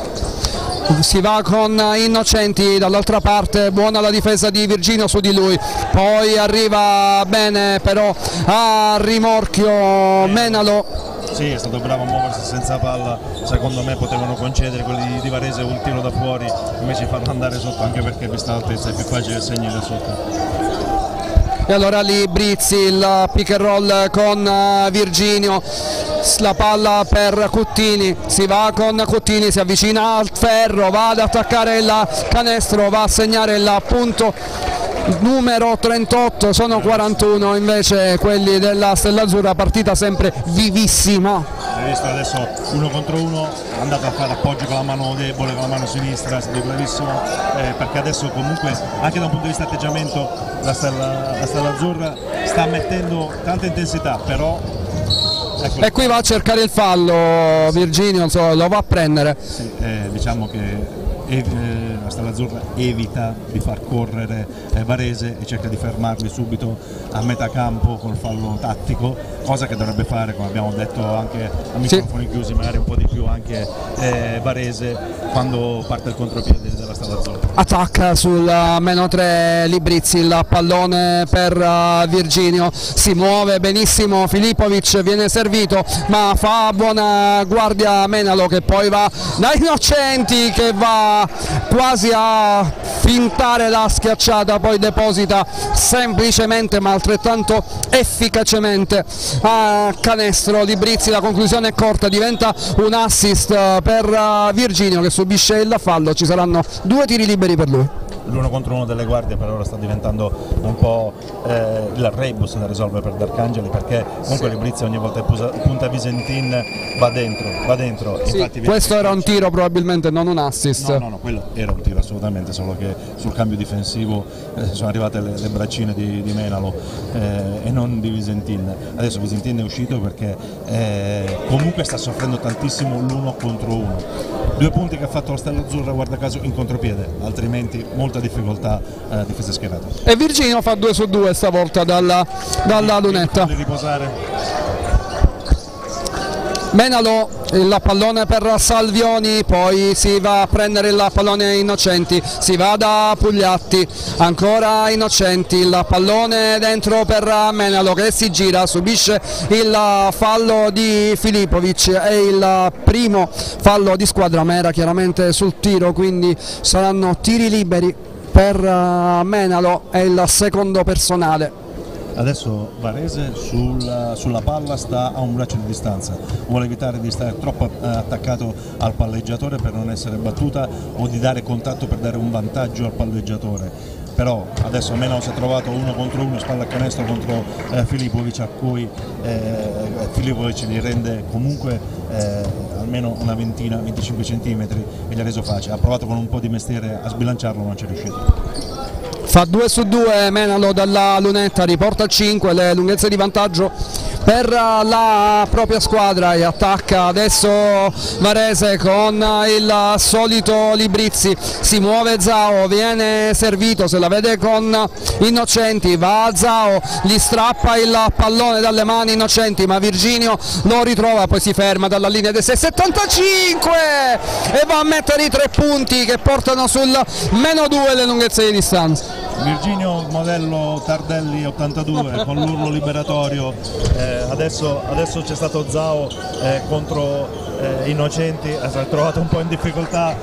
Speaker 1: Si va con Innocenti, dall'altra parte buona la difesa di Virginio su di lui, poi arriva bene però a rimorchio Menalo.
Speaker 2: Sì, è stato bravo a muoversi senza palla, secondo me potevano concedere quelli di Varese un tiro da fuori, invece farlo andare sotto, anche perché vista l'altezza è più facile segnare da sotto.
Speaker 1: E allora Librizzi, il pick and roll con Virginio, la palla per Cuttini, si va con Cuttini, si avvicina al ferro, va ad attaccare il canestro, va a segnare il punto numero 38, sono 41 invece quelli della Stella Azzurra, partita sempre vivissima.
Speaker 2: Hai visto adesso 1 contro 1, è andato a fare appoggi con la mano debole, con la mano sinistra, è stato bravissimo, perché adesso comunque anche da un punto di vista atteggiamento la Stella Azzurra sta mettendo tanta intensità, però
Speaker 1: e qui va a cercare il fallo Virginio, lo va a prendere.
Speaker 2: Sì, diciamo che la Stella Azzurra evita di far correre Varese e cerca di fermarli subito a metà campo col fallo tattico, cosa che dovrebbe fare, come abbiamo detto anche a microfoni chiusi, magari un po' di più anche Varese quando parte il contropiede della Stella Azzurra.
Speaker 1: Attacca sul -3 Librizzi, il pallone per Virginio, si muove benissimo Filipovic, viene servito ma fa buona guardia Menalo, che poi va da Innocenti, che va quasi a fintare la schiacciata, poi deposita semplicemente ma altrettanto efficacemente a canestro Librizzi. La conclusione è corta, diventa un assist per Virginio, che subisce il fallo. Ci saranno 2 tiri liberi per lui.
Speaker 2: L'1 contro 1 delle guardie per ora sta diventando un po' il rebus da risolvere per D'Arcangeli, perché comunque Librizzi ogni volta che punta Visentin va dentro.
Speaker 1: Sì,
Speaker 2: infatti
Speaker 1: questo era un tiro probabilmente, non un assist.
Speaker 2: No, quello era un tiro assolutamente, solo che sul cambio difensivo sono arrivate le braccine di Menalo e non di Visentin. Adesso Visentin è uscito perché comunque sta soffrendo tantissimo l'1 contro 1. 2 punti che ha fatto la Stella Azzurra, guarda caso, in contropiede, altrimenti molta difficoltà difesa schierata.
Speaker 1: E Virginio fa 2 su 2 stavolta dalla lunetta. Menalo, il pallone per Salvioni, poi si va a prendere il pallone Innocenti, si va da Pugliatti, ancora Innocenti, il pallone dentro per Menalo, che si gira, subisce il fallo di Filipovic, è il primo fallo di squadra, ma era chiaramente sul tiro, quindi saranno tiri liberi per Menalo, è il secondo personale.
Speaker 2: Adesso Varese sulla palla sta a un braccio di distanza, vuole evitare di stare troppo attaccato al palleggiatore per non essere battuta o di dare contatto per dare un vantaggio al palleggiatore. però adesso almeno si è trovato 1 contro 1, spalla a canestro contro Filipovic, a cui Filipovic gli rende comunque almeno una ventina, 25 centimetri, e gli ha reso facile. Ha provato con un po' di mestiere a sbilanciarlo, ma non ci è riuscito.
Speaker 1: Fa 2 su 2 Menalo dalla lunetta, riporta a 5 le lunghezze di vantaggio per la propria squadra e attacca adesso Varese con il solito Librizzi. Si muove Zao, viene servito, se la vede con Innocenti, va a Zao, gli strappa il pallone dalle mani Innocenti, ma Virginio lo ritrova, poi si ferma dalla linea dei 6,75 e va a mettere i 3 punti che portano sul -2 le lunghezze di distanza.
Speaker 2: Virginio modello Tardelli 82 con l'urlo liberatorio. Adesso c'è stato Zao contro Innocenti, si è trovato un po' in difficoltà,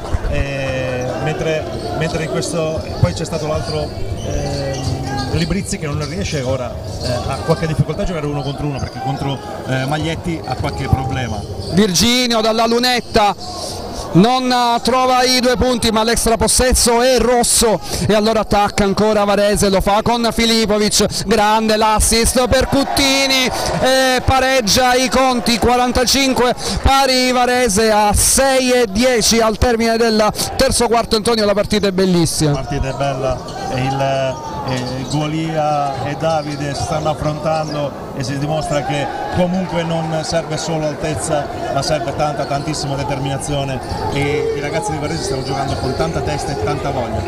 Speaker 2: mentre in questo poi c'è stato l'altro Librizzi che non riesce ora, ha qualche difficoltà a giocare 1 contro 1 perché contro Maglietti ha qualche problema.
Speaker 1: Virginio dalla lunetta non trova i 2 punti, ma l'extra possesso è rosso e allora attacca ancora Varese, lo fa con Filipovic, grande l'assist per Cuttini e pareggia i conti, 45 pari Varese a 6-10 al termine del terzo quarto. Antonio, la partita è bellissima.
Speaker 2: La partita è bella, Golia e Davide si stanno affrontando e si dimostra che comunque non serve solo altezza, ma serve tantissima determinazione, e i ragazzi di Varese stanno giocando con tanta testa e tanta voglia.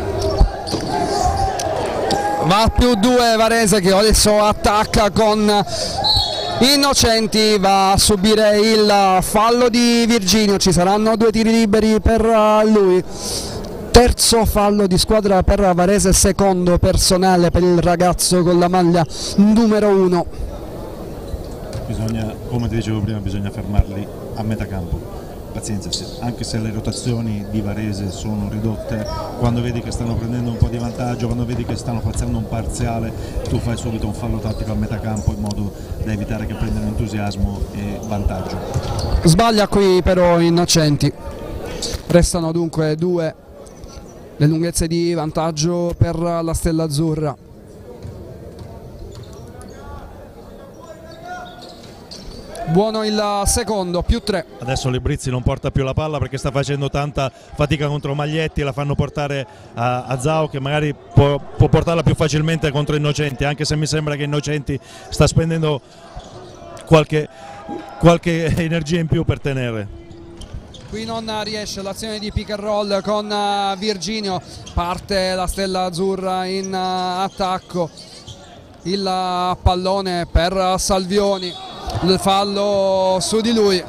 Speaker 1: Va a +2 Varese che adesso attacca con Innocenti, va a subire il fallo di Virginio, ci saranno 2 tiri liberi per lui. Terzo fallo di squadra per Varese, secondo personale per il ragazzo con la maglia numero 1.
Speaker 2: Bisogna, come ti dicevo prima, bisogna fermarli a metà campo. Pazienza, anche se le rotazioni di Varese sono ridotte, quando vedi che stanno prendendo un po' di vantaggio, quando vedi che stanno facendo un parziale, tu fai subito un fallo tattico a metà campo in modo da evitare che prendano entusiasmo e vantaggio.
Speaker 1: Sbaglia qui però Innocenti. Restano dunque 2 le lunghezze di vantaggio per la Stella Azzurra. Buono il secondo, +3.
Speaker 2: Adesso Librizzi non porta più la palla perché sta facendo tanta fatica contro Maglietti, la fanno portare a Zao che magari può portarla più facilmente contro Innocenti, anche se mi sembra che Innocenti sta spendendo qualche energia in più per tenere.
Speaker 1: Qui non riesce l'azione di pick and roll con Virginio, parte la Stella Azzurra in attacco, il pallone per Salvioni, il fallo su di lui.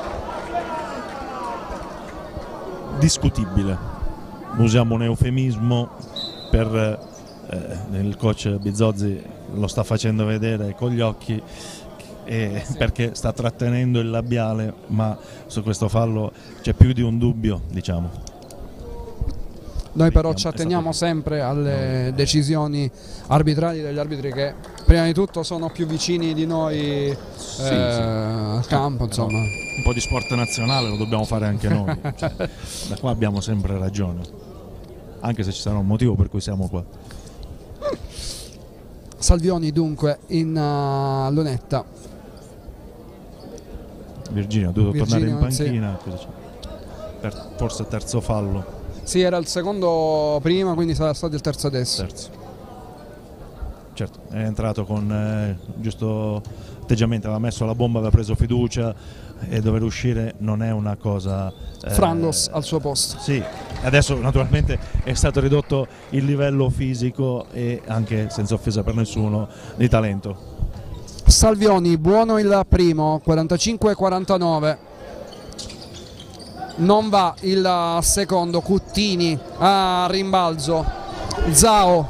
Speaker 2: Discutibile, usiamo un eufemismo per il coach Bizzozzi lo sta facendo vedere con gli occhi, perché sta trattenendo il labiale, ma su questo fallo c'è più di un dubbio, diciamo.
Speaker 1: Noi però ci atteniamo sempre alle decisioni arbitrali degli arbitri che prima di tutto sono più vicini di noi al campo, insomma.
Speaker 2: Un po' di sport nazionale lo dobbiamo fare anche noi, cioè, da qua abbiamo sempre ragione, anche se ci sarà un motivo per cui siamo qua.
Speaker 1: Salvioni dunque in lunetta.
Speaker 2: Virginio ha dovuto tornare in panchina,
Speaker 1: sì.
Speaker 2: Forse terzo fallo.
Speaker 1: Sì, era il secondo prima, quindi sarà stato il terzo adesso.
Speaker 2: Terzo. Certo, è entrato con giusto atteggiamento, aveva messo la bomba, aveva preso fiducia, e dover uscire non è una cosa...
Speaker 1: Frangos al suo posto.
Speaker 2: Sì, adesso naturalmente è stato ridotto il livello fisico e anche, senza offesa per nessuno, di talento.
Speaker 1: Salvioni, buono il primo, 45-49. Non va il secondo, Cuttini a rimbalzo, Zao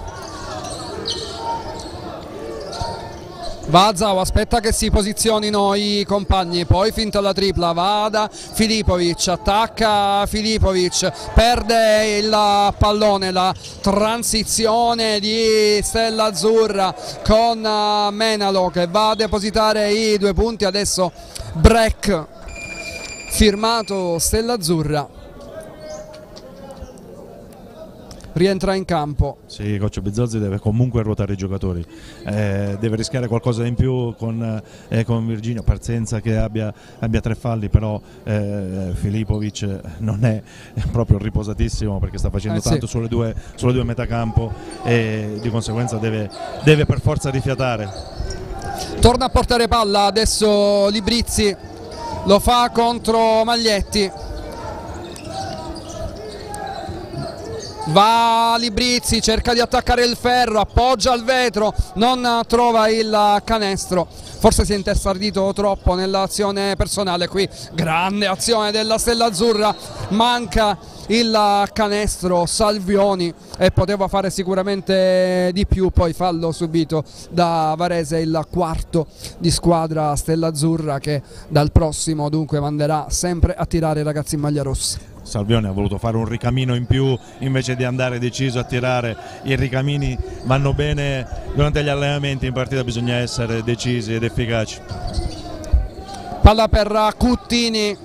Speaker 1: va a Zao, aspetta che si posizionino i compagni, poi finta la tripla, va da Filipovic, attacca Filipovic, perde il pallone, la transizione di Stella Azzurra con Menalo che va a depositare i 2 punti, adesso break firmato Stella Azzurra. rientra in campo.
Speaker 2: Sì, coach Bizzozzi deve comunque ruotare i giocatori, deve rischiare qualcosa in più con Virginio, pazienza che abbia 3 falli, però Filipovic non è proprio riposatissimo perché sta facendo tanto sulle due metacampo e di conseguenza deve per forza rifiatare.
Speaker 1: Torna a portare palla adesso Librizzi, lo fa contro Maglietti. Va Librizzi, cerca di attaccare il ferro, appoggia al vetro, non trova il canestro, forse si è intestardito troppo nell'azione personale. Qui grande azione della Stella Azzurra, manca il canestro Salvioni e poteva fare sicuramente di più. Poi fallo subito da Varese, il quarto di squadra Stella Azzurra, che dal prossimo dunque manderà sempre a tirare i ragazzi in maglia rossa.
Speaker 2: Salvioni ha voluto fare un ricamino in più invece di andare deciso a tirare. I ricamini vanno bene durante gli allenamenti, in partita bisogna essere decisi ed efficaci.
Speaker 1: Palla per Cuttini,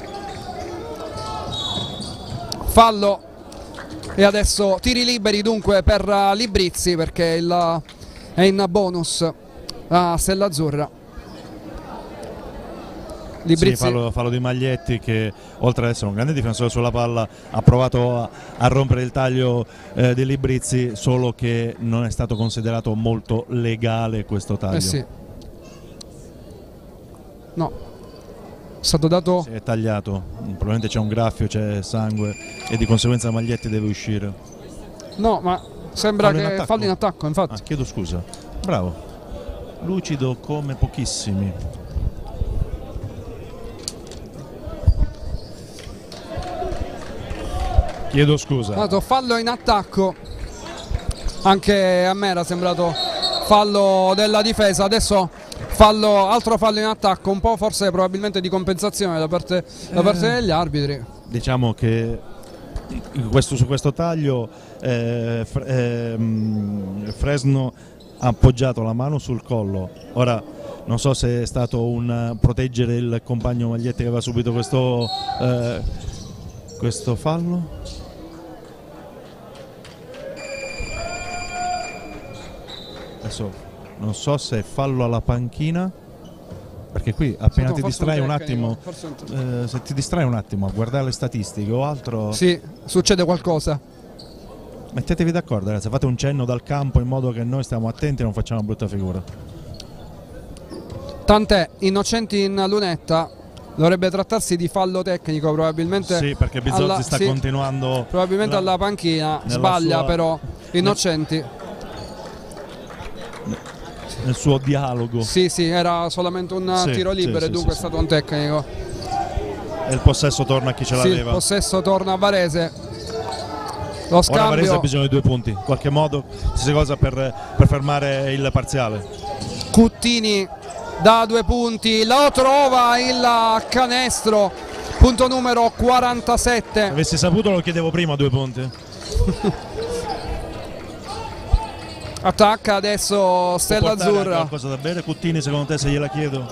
Speaker 1: fallo e adesso tiri liberi dunque per Librizzi, perché è in bonus a Stella Azzurra.
Speaker 2: Sì, fallo di Maglietti, che oltre ad essere un grande difensore sulla palla ha provato a rompere il taglio di Librizzi, solo che non è stato considerato molto legale questo taglio.
Speaker 1: Sì. No, è stato dato...
Speaker 2: Si è tagliato, probabilmente c'è un graffio, c'è sangue e di conseguenza Maglietti deve uscire.
Speaker 1: No, ma sembra che fallo in attacco, infatti.
Speaker 2: Chiedo scusa, bravo, lucido come pochissimi. Chiedo scusa.
Speaker 1: Fallo in attacco, anche a me era sembrato fallo della difesa, adesso altro fallo in attacco, un po' forse probabilmente di compensazione da parte degli arbitri. Diciamo
Speaker 2: che su questo taglio Fresno ha appoggiato la mano sul collo. Ora non so se è stato un proteggere il compagno Maglietti che aveva subito questo fallo. Adesso non so se è fallo alla panchina, perché qui appena ti distrai un attimo, se ti distrai un attimo a guardare le statistiche o altro,
Speaker 1: sì, succede qualcosa.
Speaker 2: Mettetevi d'accordo ragazzi, fate un cenno dal campo in modo che noi stiamo attenti e non facciamo brutta figura.
Speaker 1: Tant'è, innocenti in lunetta. Dovrebbe trattarsi di fallo tecnico probabilmente.
Speaker 2: Sì, perché Bizzozzi sta continuando
Speaker 1: probabilmente alla panchina, sbaglia però Innocenti
Speaker 2: nel suo dialogo.
Speaker 1: Sì, era solamente un tiro libero e dunque è stato un tecnico.
Speaker 2: E il possesso torna a chi ce l'aveva.
Speaker 1: Il possesso torna a Varese. Lo scambio.
Speaker 2: Ora Varese ha bisogno di 2 punti, in qualche modo stessa cosa per fermare il parziale.
Speaker 1: Cuttini da 2 punti, lo trova il canestro, punto numero 47.
Speaker 2: Se avessi saputo lo chiedevo prima 2 punti.
Speaker 1: Attacca adesso Stella Azzurra.
Speaker 2: Qualcosa da bere Cuttini, secondo te, se gliela chiedo?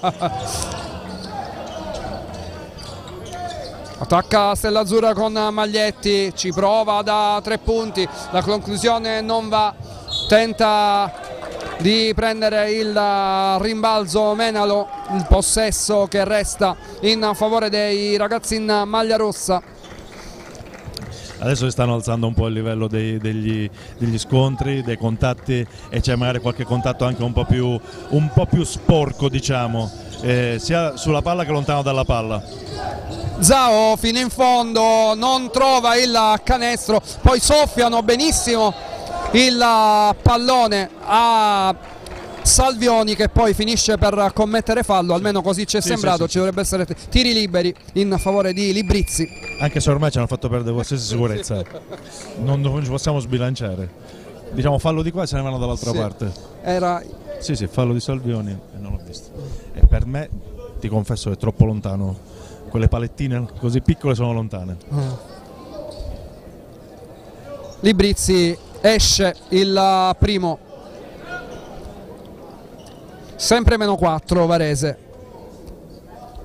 Speaker 1: Attacca Stella Azzurra con Maglietti, ci prova da 3 punti, la conclusione non va, tenta di prendere il rimbalzo Menalo, il possesso che resta in favore dei ragazzi in maglia rossa.
Speaker 2: Adesso si stanno alzando un po' il livello degli scontri, dei contatti, e c'è magari qualche contatto anche un po' più sporco, diciamo, sia sulla palla che lontano dalla palla.
Speaker 1: Zao fino in fondo non trova il canestro, poi soffiano benissimo il pallone a Salvioni, che poi finisce per commettere fallo, almeno così ci è sembrato. Ci dovrebbe essere tiri liberi in favore di Librizzi.
Speaker 2: Anche se ormai ci hanno fatto perdere qualsiasi sicurezza, non ci possiamo sbilanciare. Diciamo fallo di qua e se ne vanno dall'altra parte.
Speaker 1: Era...
Speaker 2: Sì, fallo di Salvioni e non l'ho visto. E per me, ti confesso, è troppo lontano. Quelle palettine così piccole sono lontane.
Speaker 1: Librizzi esce il primo. Sempre -4 Varese,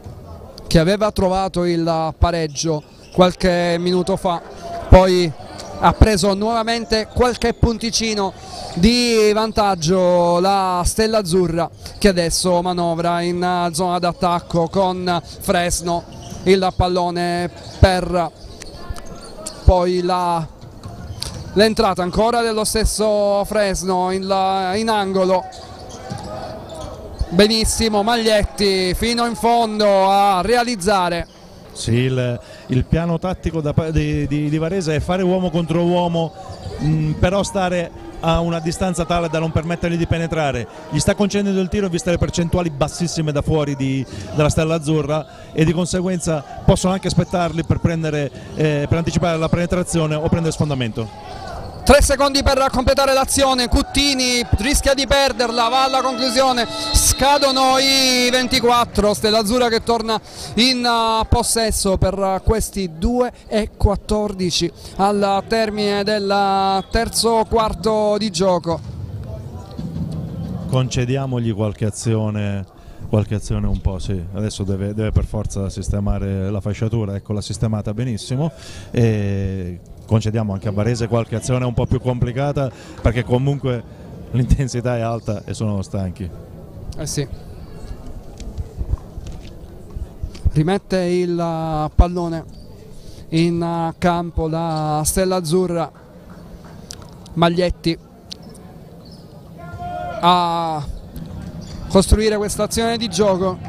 Speaker 1: che aveva trovato il pareggio qualche minuto fa, poi ha preso nuovamente qualche punticino di vantaggio la Stella Azzurra, che adesso manovra in zona d'attacco con Fresno. Il pallone per poi l'entrata ancora dello stesso Fresno in angolo. Benissimo Maglietti fino in fondo a realizzare.
Speaker 2: Sì, il piano tattico di Varese è fare uomo contro uomo, però stare a una distanza tale da non permettergli di penetrare. Gli sta concedendo il tiro viste le percentuali bassissime da fuori della Stella Azzurra, e di conseguenza possono anche aspettarli per anticipare la penetrazione o prendere sfondamento.
Speaker 1: 3 secondi per completare l'azione, Cuttini rischia di perderla, va alla conclusione, scadono i 24, Stella Azzurra che torna in possesso per questi 2:14 al termine del terzo quarto di gioco.
Speaker 2: Concediamogli qualche azione un po', sì, adesso deve per forza sistemare la fasciatura, ecco, l'ha sistemata benissimo, e concediamo anche a Varese qualche azione un po' più complicata, perché comunque l'intensità è alta e sono stanchi.
Speaker 1: Sì. Rimette il pallone in campo la Stella Azzurra. Maglietti a costruire questa azione di gioco.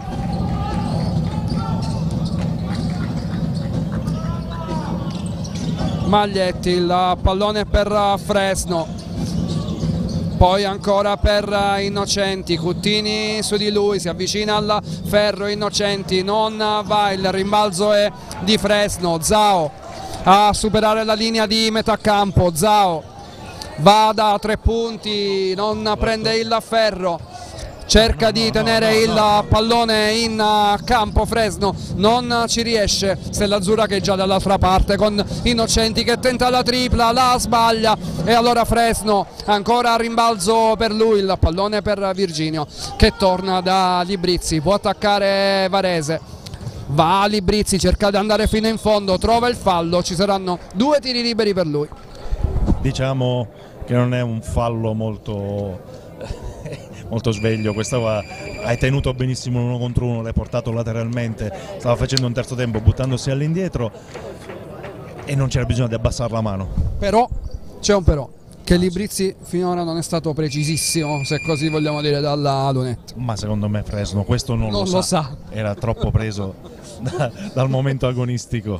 Speaker 1: Maglietti, il pallone per Fresno, poi ancora per Innocenti, Cuttini su di lui, si avvicina al ferro, Innocenti non va, il rimbalzo è di Fresno, Zhao a superare la linea di metà campo, Zhao va da 3 punti, non prende il ferro, cerca di tenere il pallone in campo Fresno, non ci riesce. Stella Azzurra che è già dall'altra parte con Innocenti che tenta la tripla, la sbaglia, e allora Fresno ancora a rimbalzo per lui, il pallone per Virginio che torna da Librizzi, può attaccare Varese, va Librizzi, cerca di andare fino in fondo, trova il fallo, ci saranno 2 tiri liberi per lui.
Speaker 2: Diciamo che non è un fallo molto sveglio, questo hai tenuto benissimo 1 contro 1, l'hai portato lateralmente, stava facendo un terzo tempo buttandosi all'indietro e non c'era bisogno di abbassare la mano.
Speaker 1: Però c'è un però, che Librizzi finora non è stato precisissimo, se così vogliamo dire, dalla lunetta.
Speaker 2: Ma secondo me Fresno questo non lo sa, era troppo preso dal momento agonistico.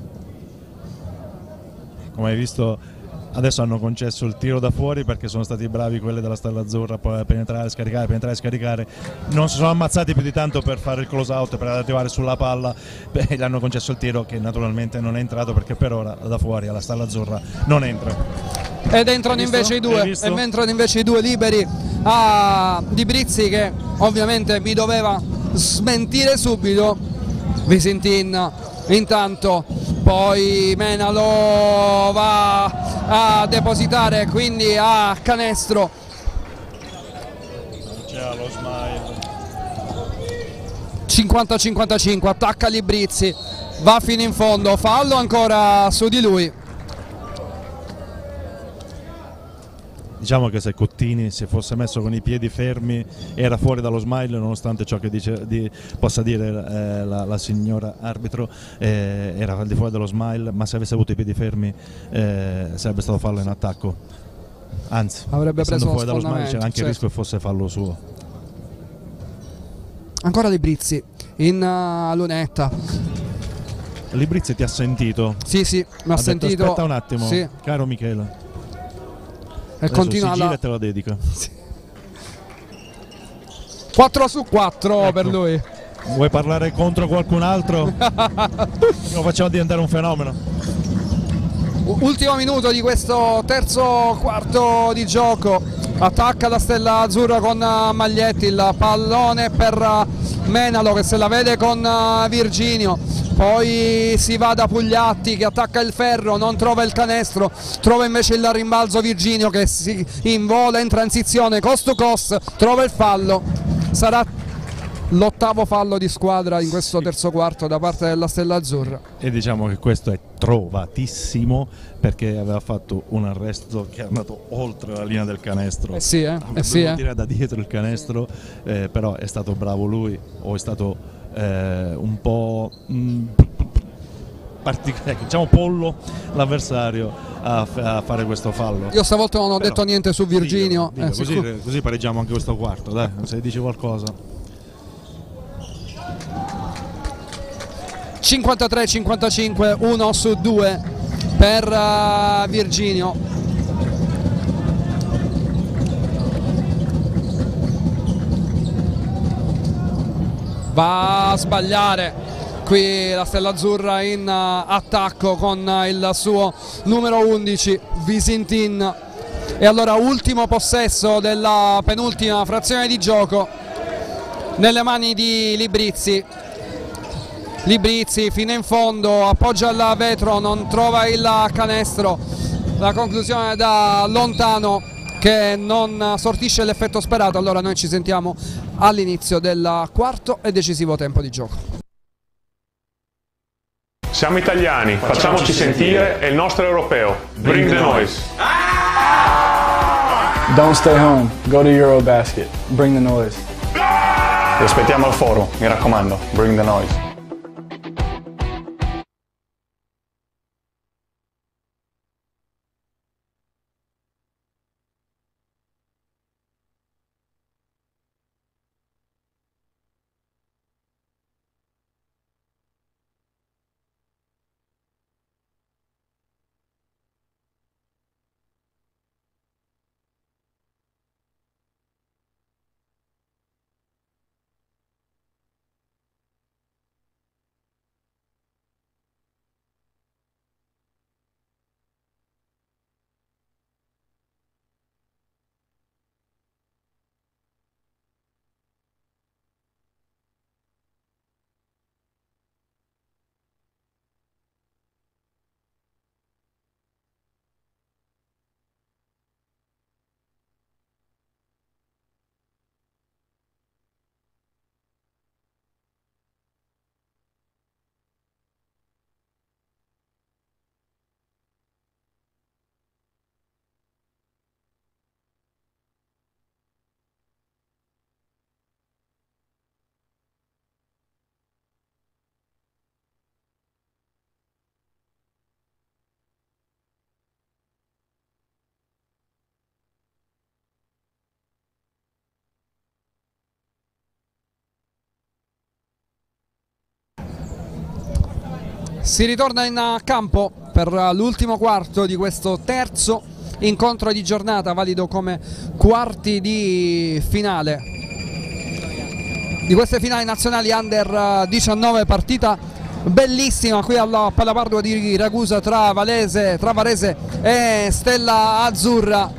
Speaker 2: Come hai visto, adesso hanno concesso il tiro da fuori perché sono stati bravi quelli della Stella Azzurra a penetrare, scaricare. Non si sono ammazzati più di tanto per fare il close out, per arrivare sulla palla. Gli hanno concesso il tiro che naturalmente non è entrato, perché per ora da fuori alla Stella Azzurra non entra.
Speaker 1: Ed entrano invece i due liberi a Librizzi, che ovviamente mi doveva smentire subito. Visintin intanto, poi Menalo va a depositare quindi a canestro.
Speaker 2: C'è lo smile.
Speaker 1: 50-55, attacca Librizzi, va fino in fondo, fallo ancora su di lui.
Speaker 2: Diciamo che se Cuttini si fosse messo con i piedi fermi era fuori dallo smile, nonostante ciò che possa dire la signora arbitro, era al di fuori dallo smile, ma se avesse avuto i piedi fermi sarebbe stato fallo in attacco, anzi
Speaker 1: avrebbe preso
Speaker 2: fuori dallo smile c'era anche il rischio che fosse fallo suo.
Speaker 1: Ancora Librizzi in lunetta.
Speaker 2: Librizzi ti ha sentito?
Speaker 1: Sì, mi ha sentito.
Speaker 2: Detto, aspetta un attimo,
Speaker 1: sì.
Speaker 2: Caro Michele.
Speaker 1: E continua
Speaker 2: si gira e te la dedica.
Speaker 1: Sì. 4 su 4
Speaker 2: ecco.
Speaker 1: Per lui.
Speaker 2: Vuoi parlare contro qualcun altro? Lo facciamo diventare un fenomeno.
Speaker 1: Ultimo minuto di questo terzo quarto di gioco. Attacca la Stella Azzurra con Maglietti, il pallone per Menalo che se la vede con Virginio. Poi si va da Pugliatti che attacca il ferro, non trova il canestro, trova invece il rimbalzo Virginio che si invola in transizione cost to cost, trova il fallo, sarà L'8º fallo di squadra in questo terzo quarto da parte della Stella Azzurra.
Speaker 2: E diciamo che questo è trovatissimo, perché aveva fatto un arresto che è andato oltre la linea del canestro.
Speaker 1: Tira
Speaker 2: da dietro il canestro, però è stato bravo lui, o è stato un po' diciamo pollo l'avversario a fare questo fallo.
Speaker 1: Io stavolta non ho detto niente su Virginio.
Speaker 2: Così pareggiamo anche questo quarto, dai, se dici qualcosa.
Speaker 1: 53-55, 1 su 2 per Virginio. Va a sbagliare qui la Stella Azzurra in attacco con il suo numero 11 Visintin. E allora ultimo possesso della penultima frazione di gioco nelle mani di Librizzi. Librizzi fino in fondo, appoggia il vetro, non trova il canestro, la conclusione da lontano che non sortisce l'effetto sperato. Allora noi ci sentiamo all'inizio del quarto e decisivo tempo di gioco.
Speaker 3: Siamo italiani, facciamoci sentire, è il nostro europeo. Bring the noise.
Speaker 4: Don't stay home. Go to Eurobasket. Bring the noise.
Speaker 5: Vi aspettiamo al foro, mi raccomando, bring the noise.
Speaker 1: Si ritorna in campo per l'ultimo quarto di questo terzo incontro di giornata, valido come quarti di finale di queste finali nazionali under 19, partita bellissima qui alla Pallapardua di Ragusa tra Varese e Stella Azzurra.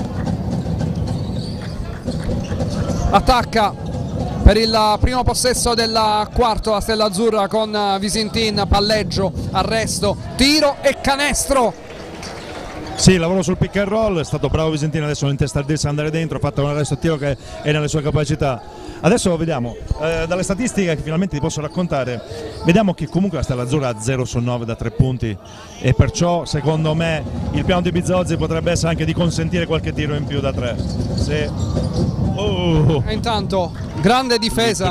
Speaker 1: Attacca per il primo possesso del quarto la Stella Azzurra con Visintin, palleggio, arresto, tiro e canestro.
Speaker 2: Sì, lavoro sul pick and roll, è stato bravo Visintin, adesso non intestardirsi, andare dentro, ha fatto un arresto a tiro che è nelle sue capacità. Adesso vediamo, dalle statistiche che finalmente ti posso raccontare, vediamo che comunque la Stella Azzurra ha 0 su 9 da 3 punti e perciò secondo me il piano di Bizzozzi potrebbe essere anche di consentire qualche tiro in più da 3.
Speaker 1: E intanto grande difesa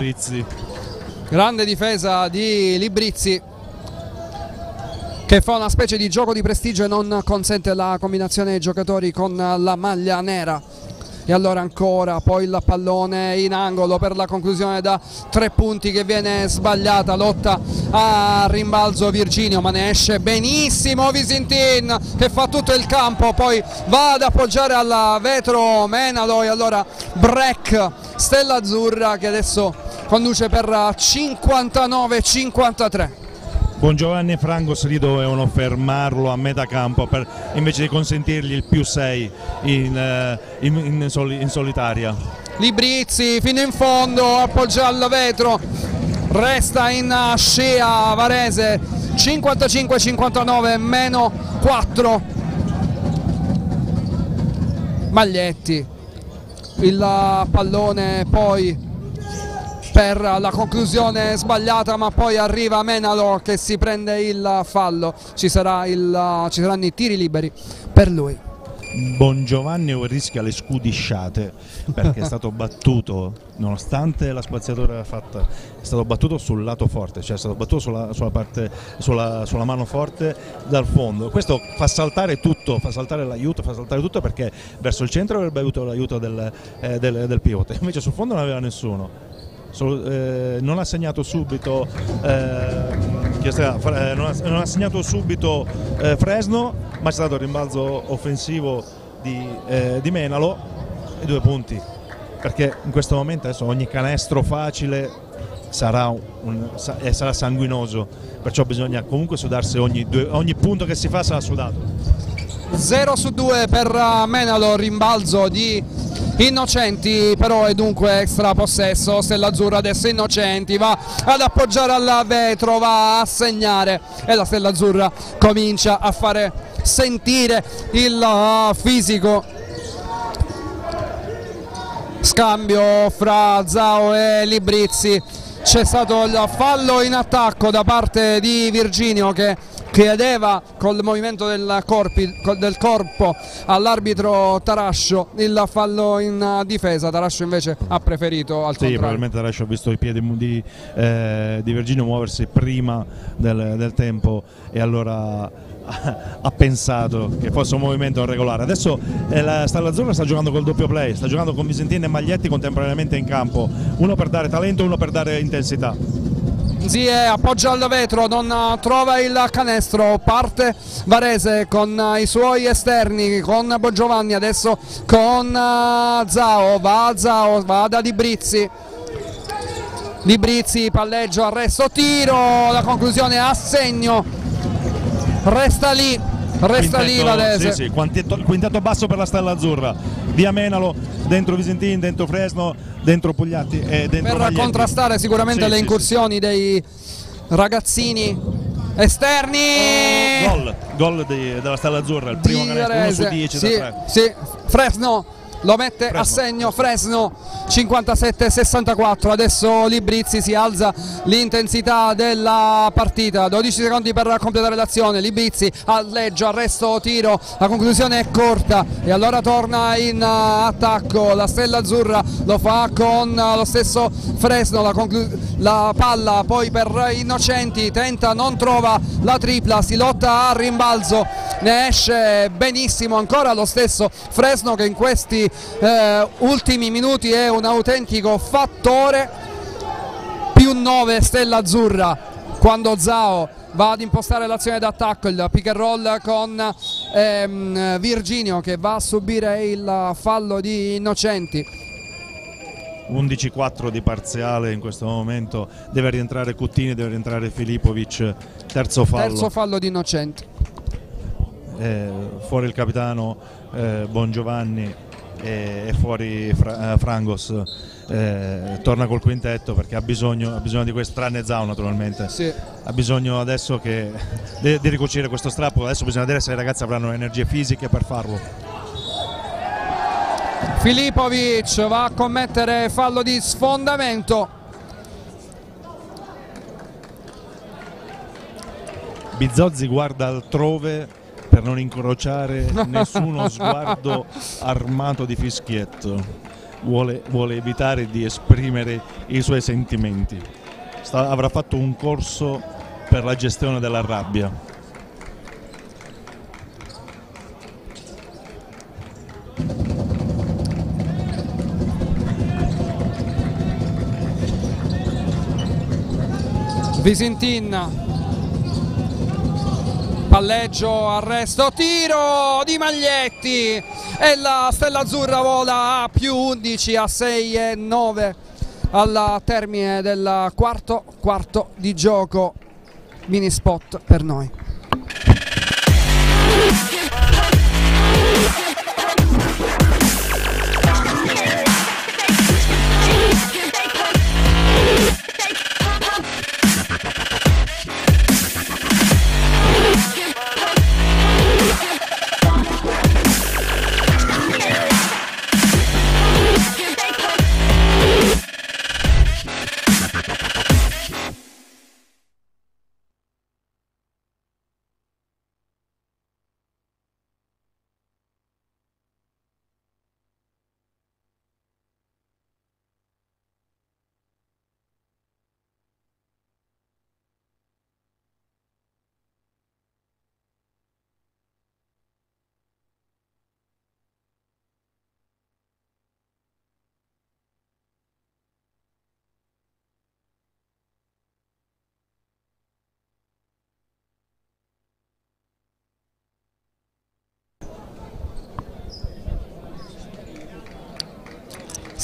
Speaker 1: di Librizzi, che fa una specie di gioco di prestigio e non consente la combinazione dei giocatori con la maglia nera. E allora ancora poi il pallone in angolo per la conclusione da 3 punti che viene sbagliata, lotta a rimbalzo Virginio, ma ne esce benissimo Visintin che fa tutto il campo, poi va ad appoggiare al vetro Menalo e allora break Stella Azzurra che adesso conduce per 59-53.
Speaker 2: Buongiovanni e Frangos lì dovevano fermarlo a metà campo invece di consentirgli il più 6 in solitaria.
Speaker 1: Librizzi fino in fondo, appoggia al vetro, resta in scia Varese, 55-59, meno 4. Maglietti, il pallone poi per la conclusione sbagliata, ma poi arriva Menalo che si prende il fallo, ci saranno i tiri liberi per lui.
Speaker 2: Bongiovanni rischia le scudisciate perché è stato battuto, nonostante la spaziatura fatta, è stato battuto sul lato forte, cioè è stato battuto sulla mano forte dal fondo. Questo fa saltare tutto, fa saltare l'aiuto, fa saltare tutto, perché verso il centro avrebbe avuto l'aiuto del pivot, invece sul fondo non aveva nessuno. Non ha segnato subito non ha segnato subito Fresno, ma c'è stato il rimbalzo offensivo di Menalo e 2 punti, perché in questo momento adesso ogni canestro facile sarà sanguinoso, perciò bisogna comunque sudarsi ogni punto che si fa sarà sudato.
Speaker 1: 0-2 per Menalo, rimbalzo di Innocenti, però è dunque extra possesso. Stella Azzurra adesso, Innocenti va ad appoggiare al vetro, va a segnare e la Stella Azzurra comincia a fare sentire il fisico. Scambio fra Zao e Librizzi, c'è stato il fallo in attacco da parte di Virginio che chiedeva col movimento del corpo all'arbitro Tarascio il fallo in difesa. Tarascio invece ha preferito al contrario.
Speaker 2: Probabilmente Tarascio ha visto i piedi di Virginio muoversi prima del tempo e allora ha pensato che fosse un movimento regolare. Adesso la Stella Azzurra sta giocando col doppio play, sta giocando con Visentin e Maglietti contemporaneamente in campo, uno per dare talento, uno per dare intensità.
Speaker 1: Zie appoggia al vetro, non trova il canestro, parte Varese con i suoi esterni, con Bongiovanni, adesso con Zao, va da Librizzi, palleggio, arresto, tiro, la conclusione a segno, resta lì Varese.
Speaker 2: Sì, quintetto basso per la Stella Azzurra, via Menalo, dentro Visentin, dentro Fresno, dentro Pugliatti e dentro
Speaker 1: per
Speaker 2: Maglietti.
Speaker 1: Contrastare sicuramente le incursioni dei ragazzini esterni.
Speaker 2: Gol della Stella Azzurra, il primo canestro, 1 su 10 da 3.
Speaker 1: Sì, Fresno lo mette a segno, Fresno 57-64. Adesso Librizzi, si alza l'intensità della partita, 12 secondi per completare l'azione. Librizzi alleggia, arresto, tiro, la conclusione è corta e allora torna in attacco la Stella Azzurra, lo fa con lo stesso Fresno, la palla poi per Innocenti, tenta, non trova la tripla, si lotta a rimbalzo, ne esce benissimo ancora lo stesso Fresno che in questi ultimi minuti è un autentico fattore. Più 9 Stella Azzurra quando Zao va ad impostare l'azione d'attacco, il pick and roll con Virginio che va a subire il fallo di Innocenti.
Speaker 2: 11-4 di parziale in questo momento, deve rientrare Cuttini, deve rientrare Filipovic, terzo fallo di
Speaker 1: Innocenti.
Speaker 2: Fuori il capitano Bongiovanni e fuori Frangos, torna col quintetto perché ha bisogno di questo, tranne Zao naturalmente, sì. Ha bisogno adesso di ricucire questo strappo, adesso bisogna vedere se i ragazzi avranno energie fisiche per farlo.
Speaker 1: Filipovic va a commettere fallo di sfondamento.
Speaker 2: Bizzozzi guarda altrove per non incrociare nessuno sguardo armato di fischietto, vuole evitare di esprimere i suoi sentimenti, avrà fatto un corso per la gestione della rabbia.
Speaker 1: Visentin, palleggio, arresto, tiro di Maglietti e la Stella Azzurra vola a più 11 a 6-9 al termine del quarto di gioco. Mini spot per noi.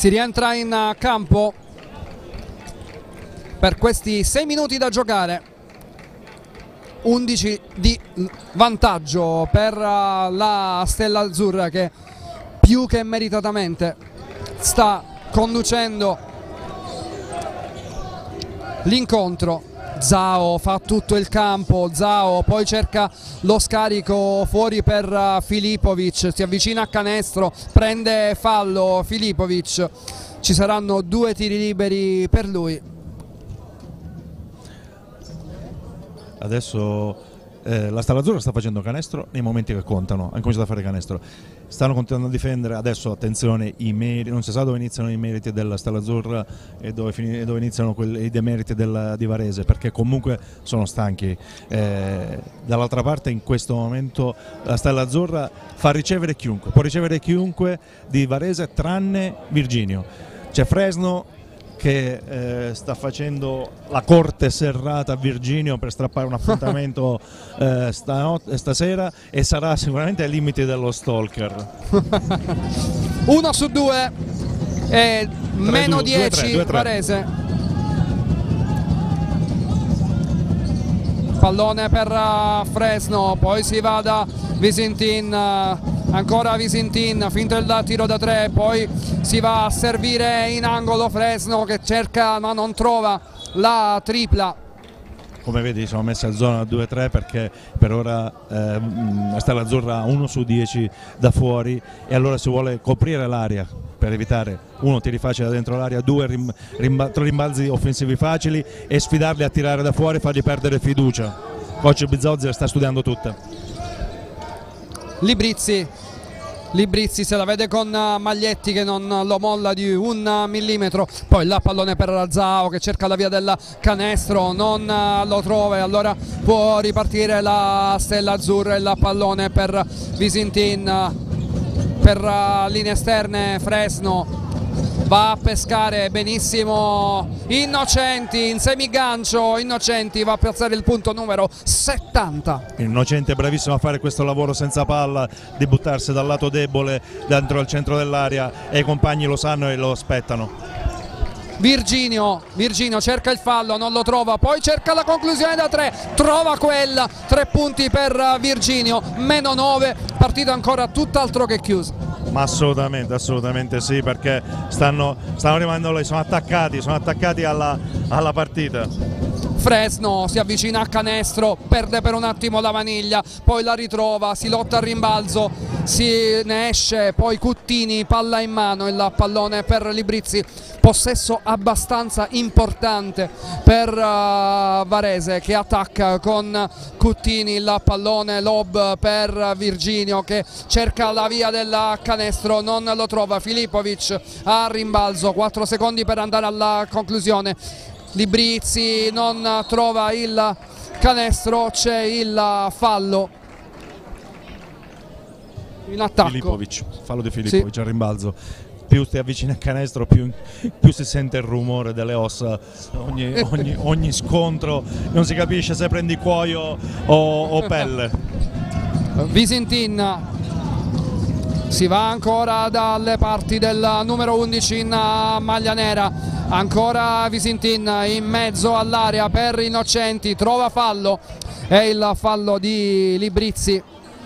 Speaker 1: Si rientra in campo per questi 6 minuti da giocare. 11 di vantaggio per la Stella Azzurra, che più che meritatamente sta conducendo l'incontro. Zhao fa tutto il campo, Zhao poi cerca lo scarico fuori per Filipovic, si avvicina a canestro, prende fallo Filipovic, ci saranno 2 tiri liberi per lui.
Speaker 2: Adesso la Stella Azzurra sta facendo canestro nei momenti che contano, hanno cominciato a fare canestro, stanno continuando a difendere. Adesso attenzione, i meriti, non si sa dove iniziano i meriti della Stella Azzurra e dove iniziano i demeriti di Varese, perché comunque sono stanchi. Dall'altra parte in questo momento la Stella Azzurra fa ricevere chiunque, può ricevere chiunque di Varese tranne Virginio. C'è Fresno che sta facendo la corte serrata a Virginio per strappare un appuntamento stasera, e sarà sicuramente ai limiti dello stalker.
Speaker 1: 1 su 2 e meno 10 Varese. Pallone per Fresno, poi si va da Visintin, ancora Visintin, finto il tiro da 3, poi si va a servire in angolo Fresno che cerca ma non trova la tripla.
Speaker 2: Come vedi sono messe a zona 2-3 perché per ora la Stella Azzurra ha 1 su 10 da fuori, e allora si vuole coprire l'area per evitare 1 tiri facili da dentro l'area, 2 rimbalzi offensivi facili e sfidarli a tirare da fuori e fargli perdere fiducia. Coach Bizzozzi la sta studiando tutta.
Speaker 1: Librizzi se la vede con Maglietti che non lo molla di 1 millimetro, poi la pallone per Zhao che cerca la via del canestro, non lo trova, e allora può ripartire la Stella Azzurra. Il pallone per Visintin, per linee esterne Fresno va a pescare benissimo Innocenti in semigancio. Innocenti va a piazzare il punto numero 70.
Speaker 2: Innocenti è bravissimo a fare questo lavoro senza palla, di buttarsi dal lato debole dentro al centro dell'area, e i compagni lo sanno e lo aspettano.
Speaker 1: Virginio cerca il fallo, non lo trova, poi cerca la conclusione da 3, trova quella, 3 punti per Virginio, meno 9, partita ancora tutt'altro che chiusa.
Speaker 2: Ma assolutamente sì, perché stanno rimanendo, sono attaccati alla partita.
Speaker 1: Fresno si avvicina a canestro, perde per un attimo la maniglia, poi la ritrova, si lotta al rimbalzo, ne esce, poi Cuttini, palla in mano, il pallone per Librizzi, possesso abbastanza importante per Varese che attacca con Cuttini, il pallone lob per Virginio che cerca la via del canestro, non lo trova, Filipovic a rimbalzo, 4 secondi per andare alla conclusione. Librizzi non trova il canestro, c'è il fallo in attacco.
Speaker 2: Fallo di Filipovic, sì. A rimbalzo. Più ti avvicini al canestro più si sente il rumore delle ossa, ogni scontro non si capisce se prendi cuoio o pelle.
Speaker 1: Visintin si va ancora dalle parti del numero 11 in maglia nera, ancora Visintin in mezzo all'area per Innocenti, trova fallo, è il fallo di Librizzi.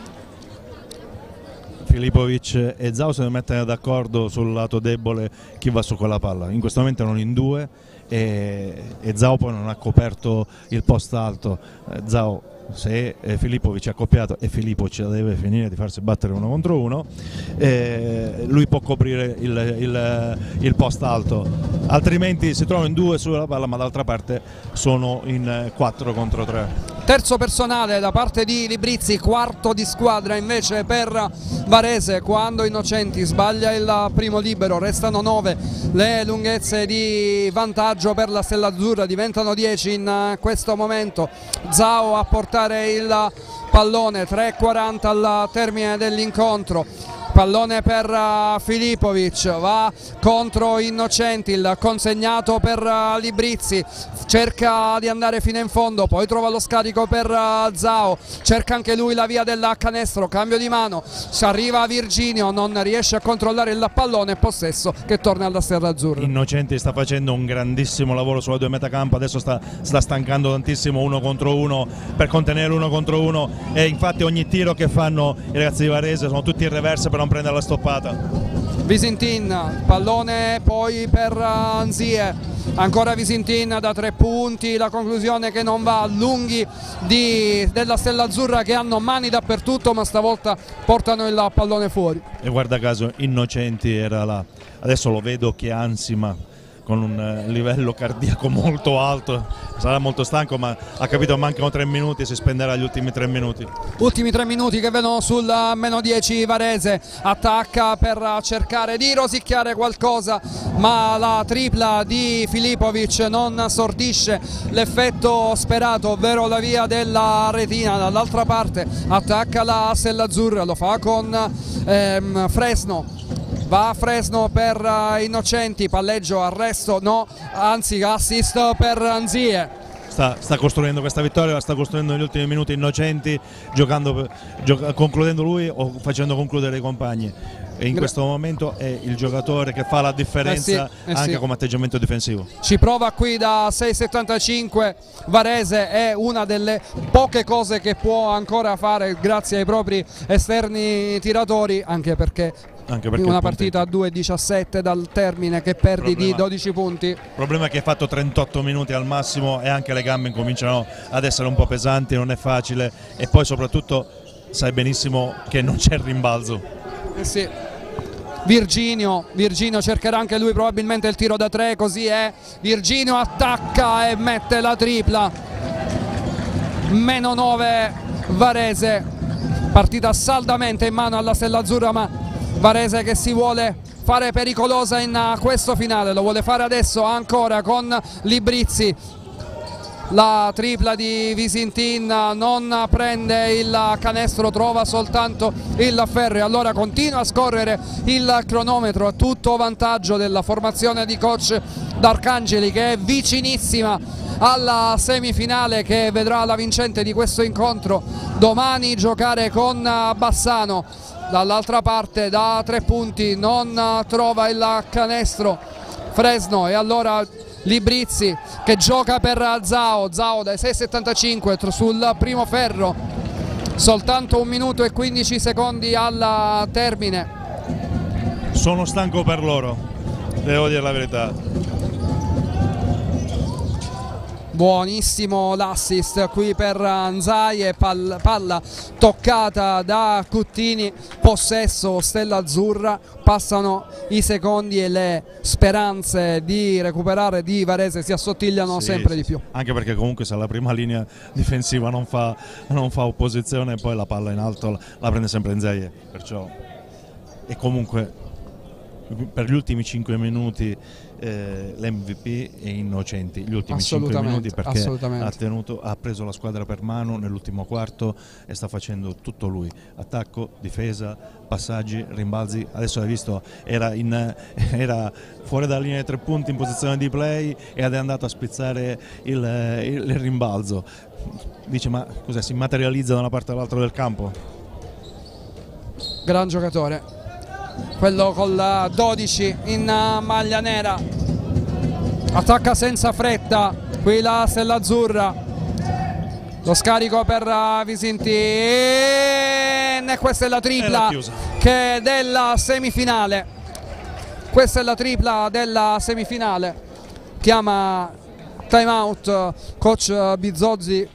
Speaker 2: Filipovic e Zhao si devono mettere d'accordo sul lato debole chi va su quella palla, in questo momento erano in 2 e Zhao poi non ha coperto il post alto. Zhao, se Filipovic è accoppiato e Filipovic deve finire di farsi battere 1 contro 1, lui può coprire il post alto, altrimenti si trova in 2 sulla palla, ma d'altra parte sono in 4 contro 3.
Speaker 1: Terzo personale da parte di Librizzi, quarto di squadra invece per Varese, quando Innocenti sbaglia il primo libero, restano 9 le lunghezze di vantaggio per la Stella Azzurra, diventano 10 in questo momento. Zhao a portare il pallone, 3:40 al termine dell'incontro, pallone per Filipovic, va contro Innocenti, il consegnato per Librizzi, cerca di andare fino in fondo, poi trova lo scarico per Zao, cerca anche lui la via del canestro, cambio di mano, si arriva Virginio, non riesce a controllare il pallone, possesso che torna alla Stella Azzurra.
Speaker 2: Innocenti sta facendo un grandissimo lavoro sulla 2 metacampo, adesso sta stancando tantissimo uno contro uno per contenere l'uno contro uno, e infatti ogni tiro che fanno i ragazzi di Varese sono tutti in reverse per non prendere la stoppata.
Speaker 1: Visintin, pallone poi per Anzie, ancora Visintin da 3 punti, la conclusione che non va, lunghi della Stella Azzurra che hanno mani dappertutto ma stavolta portano il pallone fuori.
Speaker 2: E guarda caso Innocenti era là, adesso lo vedo che ansima, con un livello cardiaco molto alto, sarà molto stanco, ma ha capito mancano 3 minuti e si spenderà gli ultimi 3 minuti.
Speaker 1: Ultimi 3 minuti che vedono sul -10 Varese, attacca per cercare di rosicchiare qualcosa, ma la tripla di Filipovic non sordisce l'effetto sperato, ovvero la via della retina. Dall'altra parte attacca la Stella Azzurra, lo fa con Fresno. Va Fresno per Innocenti, palleggio, arresto, no, anzi assist per Anzie.
Speaker 2: Sta costruendo questa vittoria, la sta costruendo negli ultimi minuti Innocenti, concludendo lui o facendo concludere i compagni. E in questo momento è il giocatore che fa la differenza anche come atteggiamento difensivo.
Speaker 1: Ci prova qui da 6,75, Varese è una delle poche cose che può ancora fare grazie ai propri esterni tiratori, anche perché in una partita a 2,17 dal termine che perdi di 12 punti. Il
Speaker 2: problema è che hai fatto 38 minuti al massimo e anche le gambe cominciano ad essere un po' pesanti, non è facile, e poi soprattutto sai benissimo che non c'è il rimbalzo.
Speaker 1: Sì. Virginio cercherà anche lui probabilmente il tiro da 3, così è, Virginio attacca e mette la tripla, -9 Varese, partita saldamente in mano alla Stella Azzurra, ma Varese che si vuole fare pericolosa in questo finale, lo vuole fare adesso ancora con Librizzi. La tripla di Visintin non prende il canestro, trova soltanto il ferro, e allora continua a scorrere il cronometro a tutto vantaggio della formazione di coach D'Arcangeli, che è vicinissima alla semifinale, che vedrà la vincente di questo incontro domani giocare con Bassano. Dall'altra parte da 3 punti non trova il canestro Fresno, e allora Librizzi che gioca per Zao dai 6,75 sul primo ferro, soltanto 1 minuto e 15 secondi al termine.
Speaker 2: Sono stanco per loro, devo dire la verità.
Speaker 1: Buonissimo l'assist qui per Anzaie, palla toccata da Cuttini, possesso Stella Azzurra, passano i secondi e le speranze di recuperare di Varese si assottigliano sempre di più.
Speaker 2: Anche perché comunque se la prima linea difensiva non fa opposizione, poi la palla in alto la prende sempre Anzaie, perciò, e comunque per gli ultimi 5 minuti l'MVP è Innocenti, gli ultimi 5 minuti, perché ha preso la squadra per mano nell'ultimo quarto e sta facendo tutto lui, attacco, difesa, passaggi, rimbalzi. Adesso hai visto, era fuori dalla linea dei 3 punti in posizione di play ed è andato a spizzare il rimbalzo. Dice, ma cos'è, si materializza da una parte all'altra del campo?
Speaker 1: Gran giocatore quello col 12 in maglia nera, attacca senza fretta qui la Stella Azzurra, lo scarico per Visintin e questa è la tripla che è della semifinale, questa è la tripla della semifinale. Chiama time out coach Bizzozzi.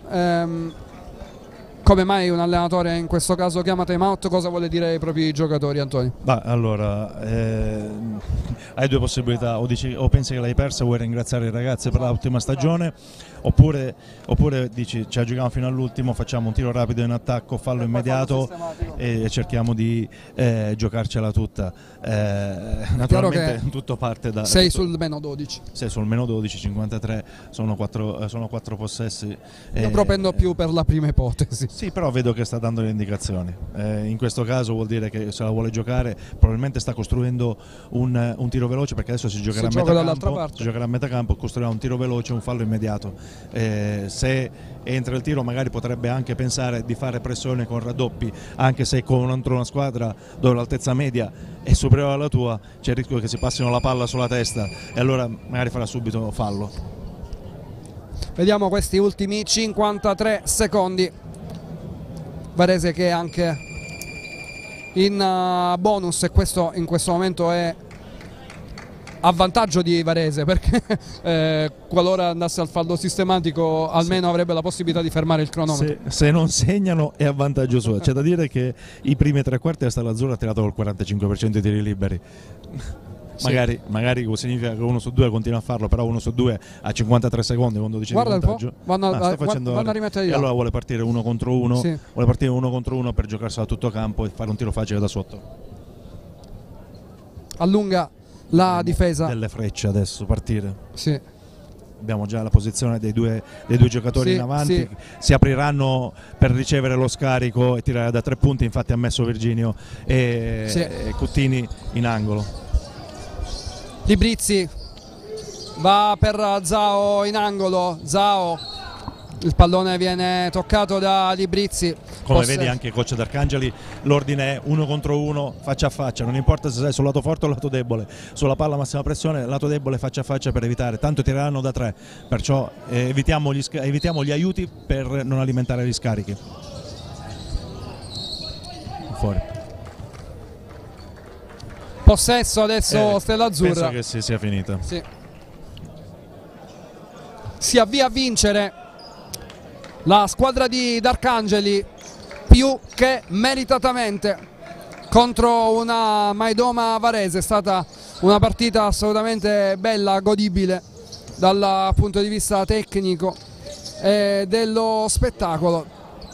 Speaker 1: Come mai un allenatore in questo caso chiama time out? Cosa vuole dire ai propri giocatori, Antonio?
Speaker 2: Allora, hai 2 possibilità: o pensi che l'hai persa, vuoi ringraziare i ragazzi per l'ultima stagione, oppure dici ci giochiamo fino all'ultimo, facciamo un tiro rapido in attacco, fallo immediato e cerchiamo di giocarcela tutta. Naturalmente tutto parte da...
Speaker 1: Sei sul meno 12.
Speaker 2: Sei sul meno 12, 53, sono 4 possessi.
Speaker 1: Io propendo più per la prima ipotesi.
Speaker 2: Sì, però vedo che sta dando le indicazioni. In questo caso vuol dire che se la vuole giocare probabilmente sta costruendo un tiro veloce, perché adesso si giocherà a metà campo, costruirà un tiro veloce, un fallo immediato. Se entra il tiro magari potrebbe anche pensare di fare pressione con raddoppi, anche se contro una squadra dove l'altezza media è superiore alla tua c'è il rischio che si passino la palla sulla testa e allora magari farà subito fallo.
Speaker 1: Vediamo questi ultimi 53 secondi. Varese che è anche in bonus, e questo in questo momento è a vantaggio di Varese, perché qualora andasse al fallo sistematico almeno avrebbe la possibilità di fermare il cronometro.
Speaker 2: Se non segnano è a vantaggio suo. C'è da dire che i primi 3/4 la Stella Azzurra ha tirato col 45% di tiri liberi. Magari significa che 1 su 2 continua a farlo, però 1 su 2 a 53 secondi con 12 di vantaggio.
Speaker 1: Vanno a rimettere di là.
Speaker 2: E allora vuole partire 1 contro 1,
Speaker 1: sì.
Speaker 2: Vuole partire 1 contro 1 per giocarsela a tutto campo e fare un tiro facile da sotto.
Speaker 1: Allunga la difesa.
Speaker 2: Delle frecce adesso, partire.
Speaker 1: Sì.
Speaker 2: Abbiamo già la posizione dei due giocatori in avanti,
Speaker 1: sì.
Speaker 2: Si apriranno per ricevere lo scarico e tirare da 3 punti, infatti ha messo Virginio e Cuttini in angolo.
Speaker 1: Librizzi va per Zhao in angolo, Zhao, il pallone viene toccato da Librizzi.
Speaker 2: Come vedi anche coach D'Arcangeli, l'ordine è 1 contro 1, faccia a faccia, non importa se sei sul lato forte o lato debole, sulla palla massima pressione, lato debole faccia a faccia per evitare, tanto tireranno da 3, perciò evitiamo gli aiuti per non alimentare gli scarichi. Fuori.
Speaker 1: Possesso adesso Stella Azzurra.
Speaker 2: Penso che sia finita.
Speaker 1: Sì. Si avvia a vincere la squadra di D'Arcangeli più che meritatamente contro una Maidoma Varese. È stata una partita assolutamente bella, godibile dal punto di vista tecnico e dello spettacolo.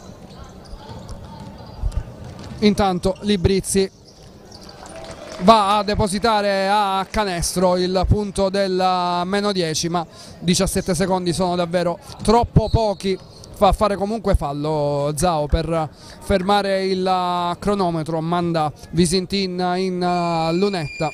Speaker 1: Intanto Librizzi va a depositare a canestro il punto del meno 10, ma 17 secondi sono davvero troppo pochi. Fa fare comunque fallo Zhao per fermare il cronometro, manda Visintin in lunetta.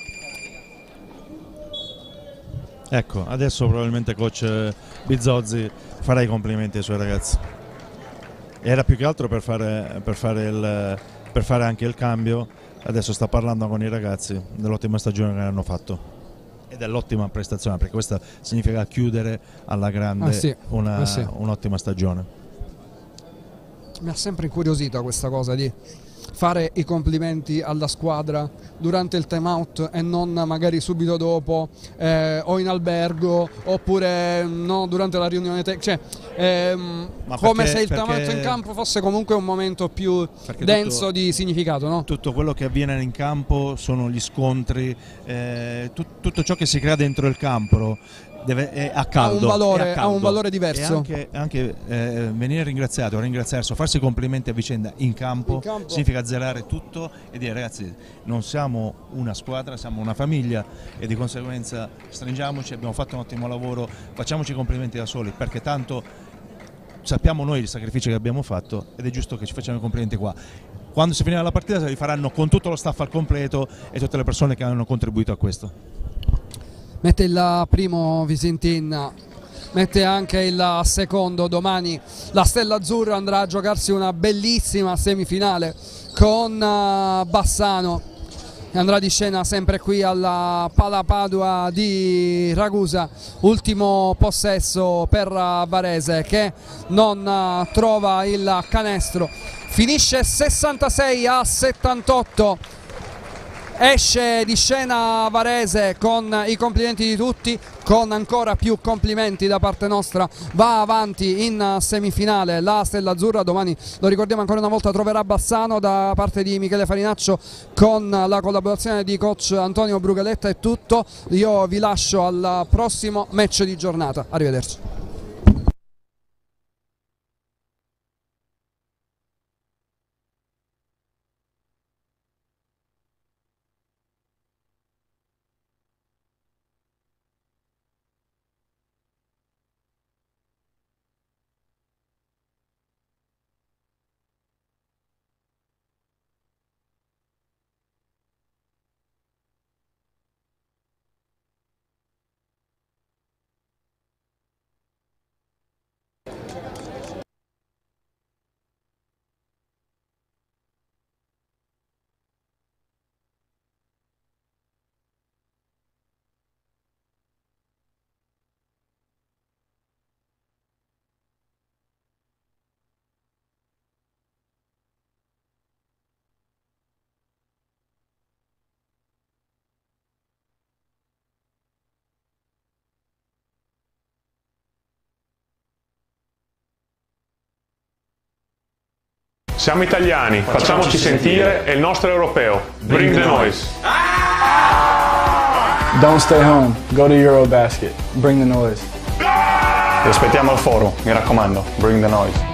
Speaker 2: Ecco, adesso probabilmente coach Bizzozzi farà i complimenti ai suoi ragazzi. Era più che altro per fare anche il cambio. Adesso sta parlando con i ragazzi dell'ottima stagione che hanno fatto e dell'ottima prestazione, perché questa significa chiudere alla grande un'ottima stagione.
Speaker 1: Mi ha sempre incuriosita questa cosa di fare i complimenti alla squadra durante il time out e non magari subito dopo o in albergo oppure no, durante la riunione tecnica, come se il time out in campo fosse comunque un momento più denso di significato, no?
Speaker 2: Tutto quello che avviene in campo sono gli scontri, tutto ciò che si crea dentro il campo è a caldo,
Speaker 1: ha un valore diverso.
Speaker 2: E anche venire ringraziato, ringraziarsi, farsi complimenti a vicenda in campo significa azzerare tutto e dire ragazzi non siamo una squadra, siamo una famiglia e di conseguenza stringiamoci, abbiamo fatto un ottimo lavoro, facciamoci i complimenti da soli, perché tanto sappiamo noi il sacrificio che abbiamo fatto ed è giusto che ci facciamo i complimenti qua. Quando si finirà la partita se li faranno con tutto lo staff al completo e tutte le persone che hanno contribuito a questo.
Speaker 1: Mette il primo Visintin, mette anche il secondo. Domani la Stella Azzurra andrà a giocarsi una bellissima semifinale con Bassano, e andrà di scena sempre qui alla Pala Padua di Ragusa. Ultimo possesso per Varese che non trova il canestro, finisce 66-78. Esce di scena Varese con i complimenti di tutti, con ancora più complimenti da parte nostra. Va avanti in semifinale la Stella Azzurra. Domani, lo ricordiamo ancora una volta, troverà Bassano da parte di Michele Farinaccio con la collaborazione di coach Antonio Brugaletta. È tutto, io vi lascio al prossimo match di giornata. Arrivederci.
Speaker 3: Siamo italiani, facciamoci sentire, è il nostro europeo. Bring the noise.
Speaker 4: Don't stay home. Go to Eurobasket. Bring the noise.
Speaker 5: Rispettiamo il foro, mi raccomando. Bring the noise.